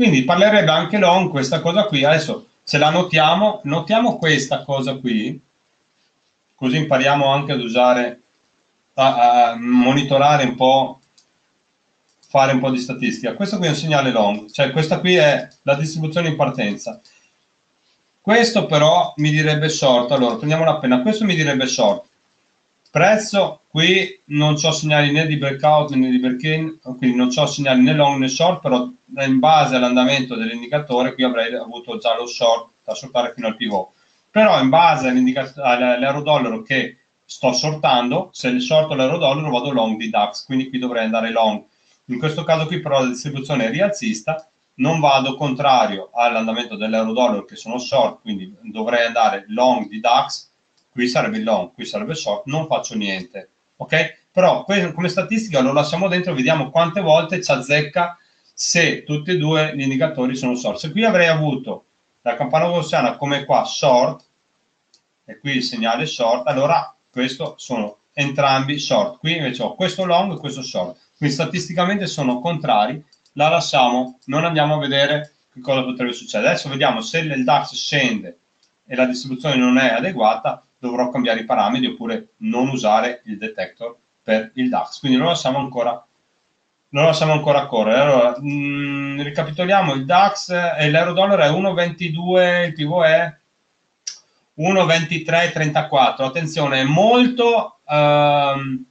Quindi parlerebbe anche long questa cosa qui. Adesso se la notiamo, notiamo questa cosa qui, così impariamo anche ad usare, a, a monitorare un po', fare un po' di statistica. Questo qui è un segnale long, cioè questa qui è la distribuzione in partenza. Questo però mi direbbe short. Allora prendiamo la penna, questo mi direbbe short. Prezzo, qui non ho segnali né di breakout né di break-in, quindi non ho segnali né long né short, però in base all'andamento dell'indicatore qui avrei avuto già lo short da shortare fino al pivot. Però in base all'euro-dollaro che sto shortando, se il shorto l'euro-dollaro vado long di DAX, quindi qui dovrei andare long. In questo caso qui però la distribuzione è rialzista, non vado contrario all'andamento dell'euro-dollaro che sono short, quindi dovrei andare long di DAX. Qui sarebbe il long, qui sarebbe il short, non faccio niente, ok? Però come statistica lo lasciamo dentro, vediamo quante volte ci azzecca se tutti e due gli indicatori sono short. Se qui avrei avuto la campana gaussiana come qua short, e qui il segnale short, allora questo sono entrambi short. Qui invece ho questo long e questo short, quindi statisticamente sono contrari, la lasciamo, non andiamo a vedere che cosa potrebbe succedere. Adesso vediamo se il DAX scende e la distribuzione non è adeguata, dovrò cambiare i parametri oppure non usare il detector per il DAX. Quindi lo lasciamo ancora, lo lasciamo ancora correre. Allora, mh, ricapitoliamo, il DAX e l'euro-dollaro è uno virgola ventidue, il pivot è uno virgola ventitré trentaquattro. Attenzione, è molto ehm,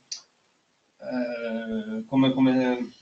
eh, come, come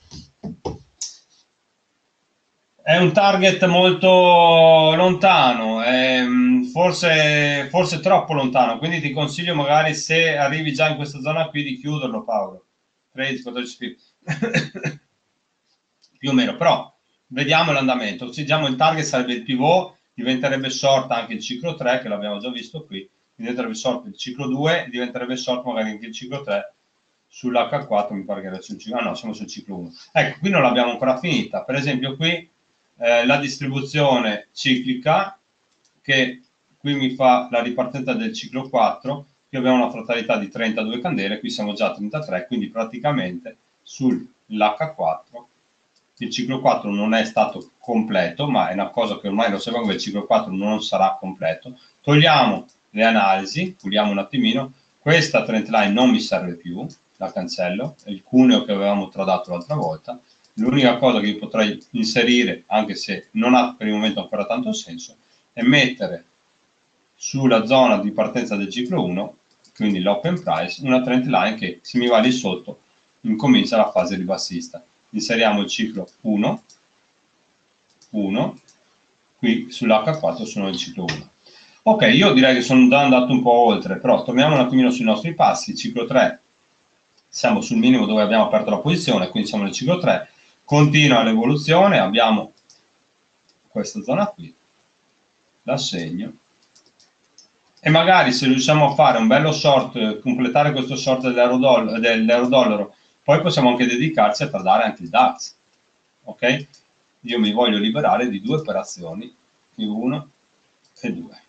è un target molto lontano, è, forse, forse troppo lontano, quindi ti consiglio magari, se arrivi già in questa zona qui, di chiuderlo, Paolo. tredici quattordici più. Più o meno, però vediamo l'andamento. Diciamo il target sarebbe il pivot, diventerebbe short anche il ciclo tre, che l'abbiamo già visto qui, diventerebbe short il ciclo due, diventerebbe short magari anche il ciclo tre, sull'H quattro mi pare che era sul ciclo, ah no, siamo sul ciclo uno. Ecco, qui non l'abbiamo ancora finita. Per esempio qui eh, la distribuzione ciclica, che qui mi fa la ripartenza del ciclo quattro, qui abbiamo una fratalità di trentadue candele, qui siamo già a trentatré, quindi praticamente sull'H quattro il ciclo quattro non è stato completo, ma è una cosa che ormai lo sappiamo che il ciclo quattro non sarà completo. Togliamo le analisi, puliamo un attimino, questa trend line non mi serve più, la cancello, è il cuneo che avevamo tradato l'altra volta. L'unica cosa che potrei inserire, anche se non ha per il momento ancora tanto senso, è mettere sulla zona di partenza del ciclo uno, quindi l'open price, una trend line che, se mi va lì sotto, incomincia la fase ribassista. Inseriamo il ciclo uno, uno, qui sull'H quattro sono il ciclo uno. Ok, io direi che sono già andato un po' oltre, però torniamo un attimino sui nostri passi. Ciclo tre, siamo sul minimo dove abbiamo aperto la posizione, quindi siamo nel ciclo tre, continua l'evoluzione, abbiamo questa zona qui, la segno, e magari se riusciamo a fare un bello short, completare questo short dell'euro-dollaro, poi possiamo anche dedicarci a tradare anche il DAX, ok? Io mi voglio liberare di due operazioni, più uno e due.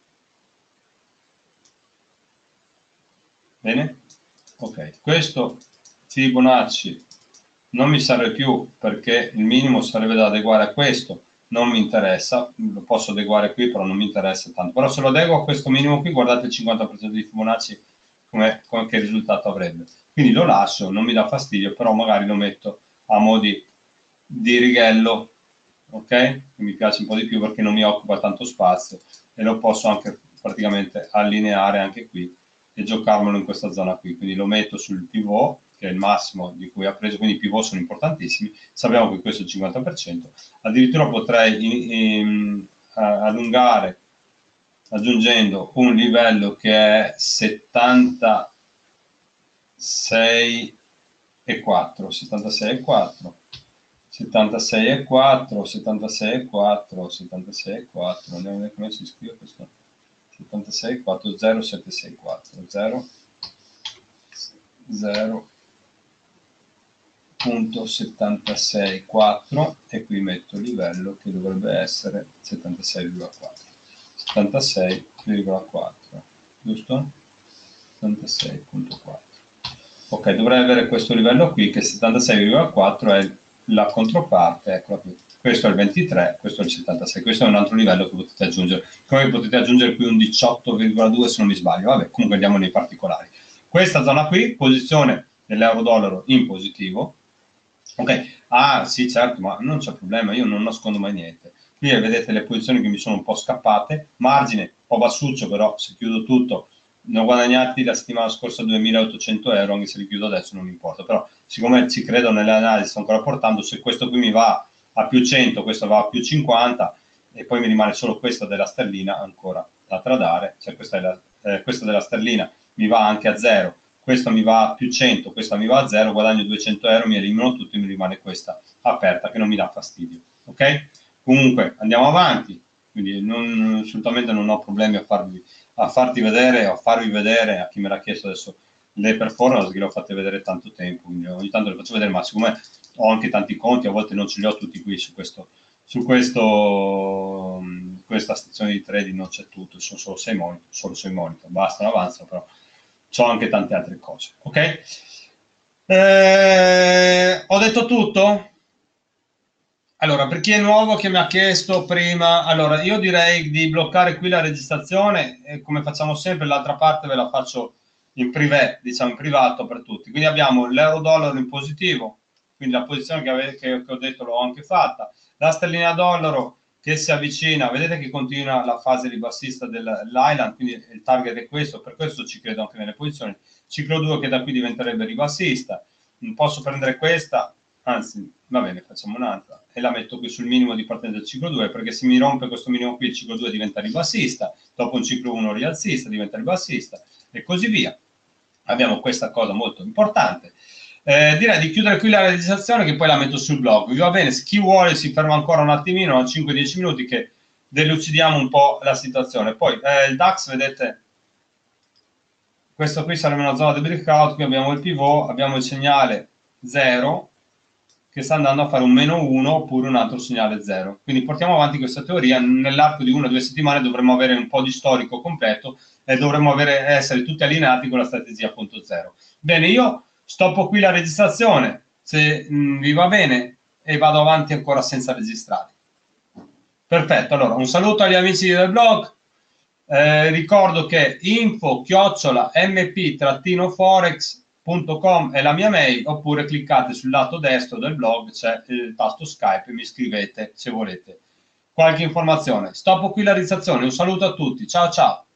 Bene? Ok, questo Fibonacci non mi serve più perché il minimo sarebbe da adeguare a questo, non mi interessa, lo posso adeguare qui però non mi interessa tanto, però se lo adeguo a questo minimo qui, guardate il cinquanta per cento di Fibonacci come, come che risultato avrebbe. Quindi lo lascio, non mi dà fastidio, però magari lo metto a mo' di, di righello, ok? Che mi piace un po' di più perché non mi occupa tanto spazio e lo posso anche praticamente allineare anche qui e giocarmelo in questa zona qui. Quindi lo metto sul pivot, che è il massimo di cui ha preso, quindi i pivot sono importantissimi, sappiamo che questo è il cinquanta per cento, addirittura potrei in, in, allungare aggiungendo un livello che è settantasei e quattro, settantasei e quattro, settantasei e quattro, settantasei e quattro, settantasei e quattro, andiamo a vedere come si scrive questo, settantasei e quattro, zero sette sei quattro, zero zero punto settantasei quattro e qui metto il livello che dovrebbe essere settantasei virgola quattro, settantasei virgola quattro, giusto? settantasei virgola quattro. Ok, dovrei avere questo livello qui che settantasei virgola quattro è la controparte, eccola qui. Questo è il ventitré, questo è il settantasei, questo è un altro livello che potete aggiungere. Come potete aggiungere qui un diciotto virgola due se non mi sbaglio, vabbè, comunque andiamo nei particolari. Questa zona qui, posizione dell'euro-dollaro in positivo. Ok, ah sì certo, ma non c'è problema, io non nascondo mai niente. Qui vedete le posizioni che mi sono un po' scappate, margine un po' bassuccio, però se chiudo tutto ne ho guadagnati la settimana scorsa duemilaottocento euro, anche se li chiudo adesso non mi importa, però siccome ci credo nelle analisi, sto ancora portando, se questo qui mi va a più cento, questo va a più cinquanta e poi mi rimane solo questa della sterlina ancora da tradare, cioè questa, è la, eh, questa della sterlina mi va anche a zero, questo mi va a più cento, questa mi va a zero, guadagno duecento euro, mi elimino tutti e mi rimane questa aperta che non mi dà fastidio, ok? Comunque andiamo avanti, quindi non, assolutamente non ho problemi a farvi a farti vedere o a farvi vedere, a chi me l'ha chiesto adesso, le performance che le ho fatte vedere tanto tempo, quindi ogni tanto le faccio vedere, ma siccome ho anche tanti conti, a volte non ce li ho tutti qui su questo, su questo, questa stazione di trading non c'è tutto, sono solo sei monitor, solo sei monitor, bastano, avanzano, però ho anche tante altre cose, ok? Eh, ho detto tutto? Allora, per chi è nuovo che mi ha chiesto prima, allora io direi di bloccare qui la registrazione e come facciamo sempre l'altra parte ve la faccio in privé, diciamo in privato per tutti. Quindi abbiamo l'euro-dollaro in positivo, quindi la posizione che, ave- che, che ho detto l'ho anche fatta, la sterlina-dollaro che si avvicina, vedete che continua la fase ribassista dell'Island, quindi il target è questo, per questo ci credo anche nelle posizioni, ciclo due che da qui diventerebbe ribassista, non posso prendere questa, anzi va bene, facciamo un'altra e la metto qui sul minimo di partenza del ciclo due, perché se mi rompe questo minimo qui il ciclo due diventa ribassista, dopo un ciclo uno rialzista diventa ribassista e così via. Abbiamo questa cosa molto importante. Eh, direi di chiudere qui la realizzazione che poi la metto sul blog. Vi va bene? Se chi vuole si ferma ancora un attimino, cinque dieci minuti che delucidiamo un po' la situazione. Poi eh, il DAX, vedete, questo qui sarebbe una zona di breakout, qui abbiamo il pivot, abbiamo il segnale zero, che sta andando a fare un meno uno oppure un altro segnale zero. Quindi portiamo avanti questa teoria, nell'arco di una o due settimane dovremmo avere un po' di storico completo e dovremmo avere, essere tutti allineati con la strategia punto zero. Bene, io stoppo qui la registrazione, se mh, vi va bene, e vado avanti ancora senza registrare. Perfetto, allora un saluto agli amici del blog, eh, ricordo che info chiocciola mp-forex punto com è la mia mail, oppure cliccate sul lato destro del blog, c'è il tasto Skype e mi scrivete se volete qualche informazione. Stoppo qui la registrazione, un saluto a tutti, ciao ciao.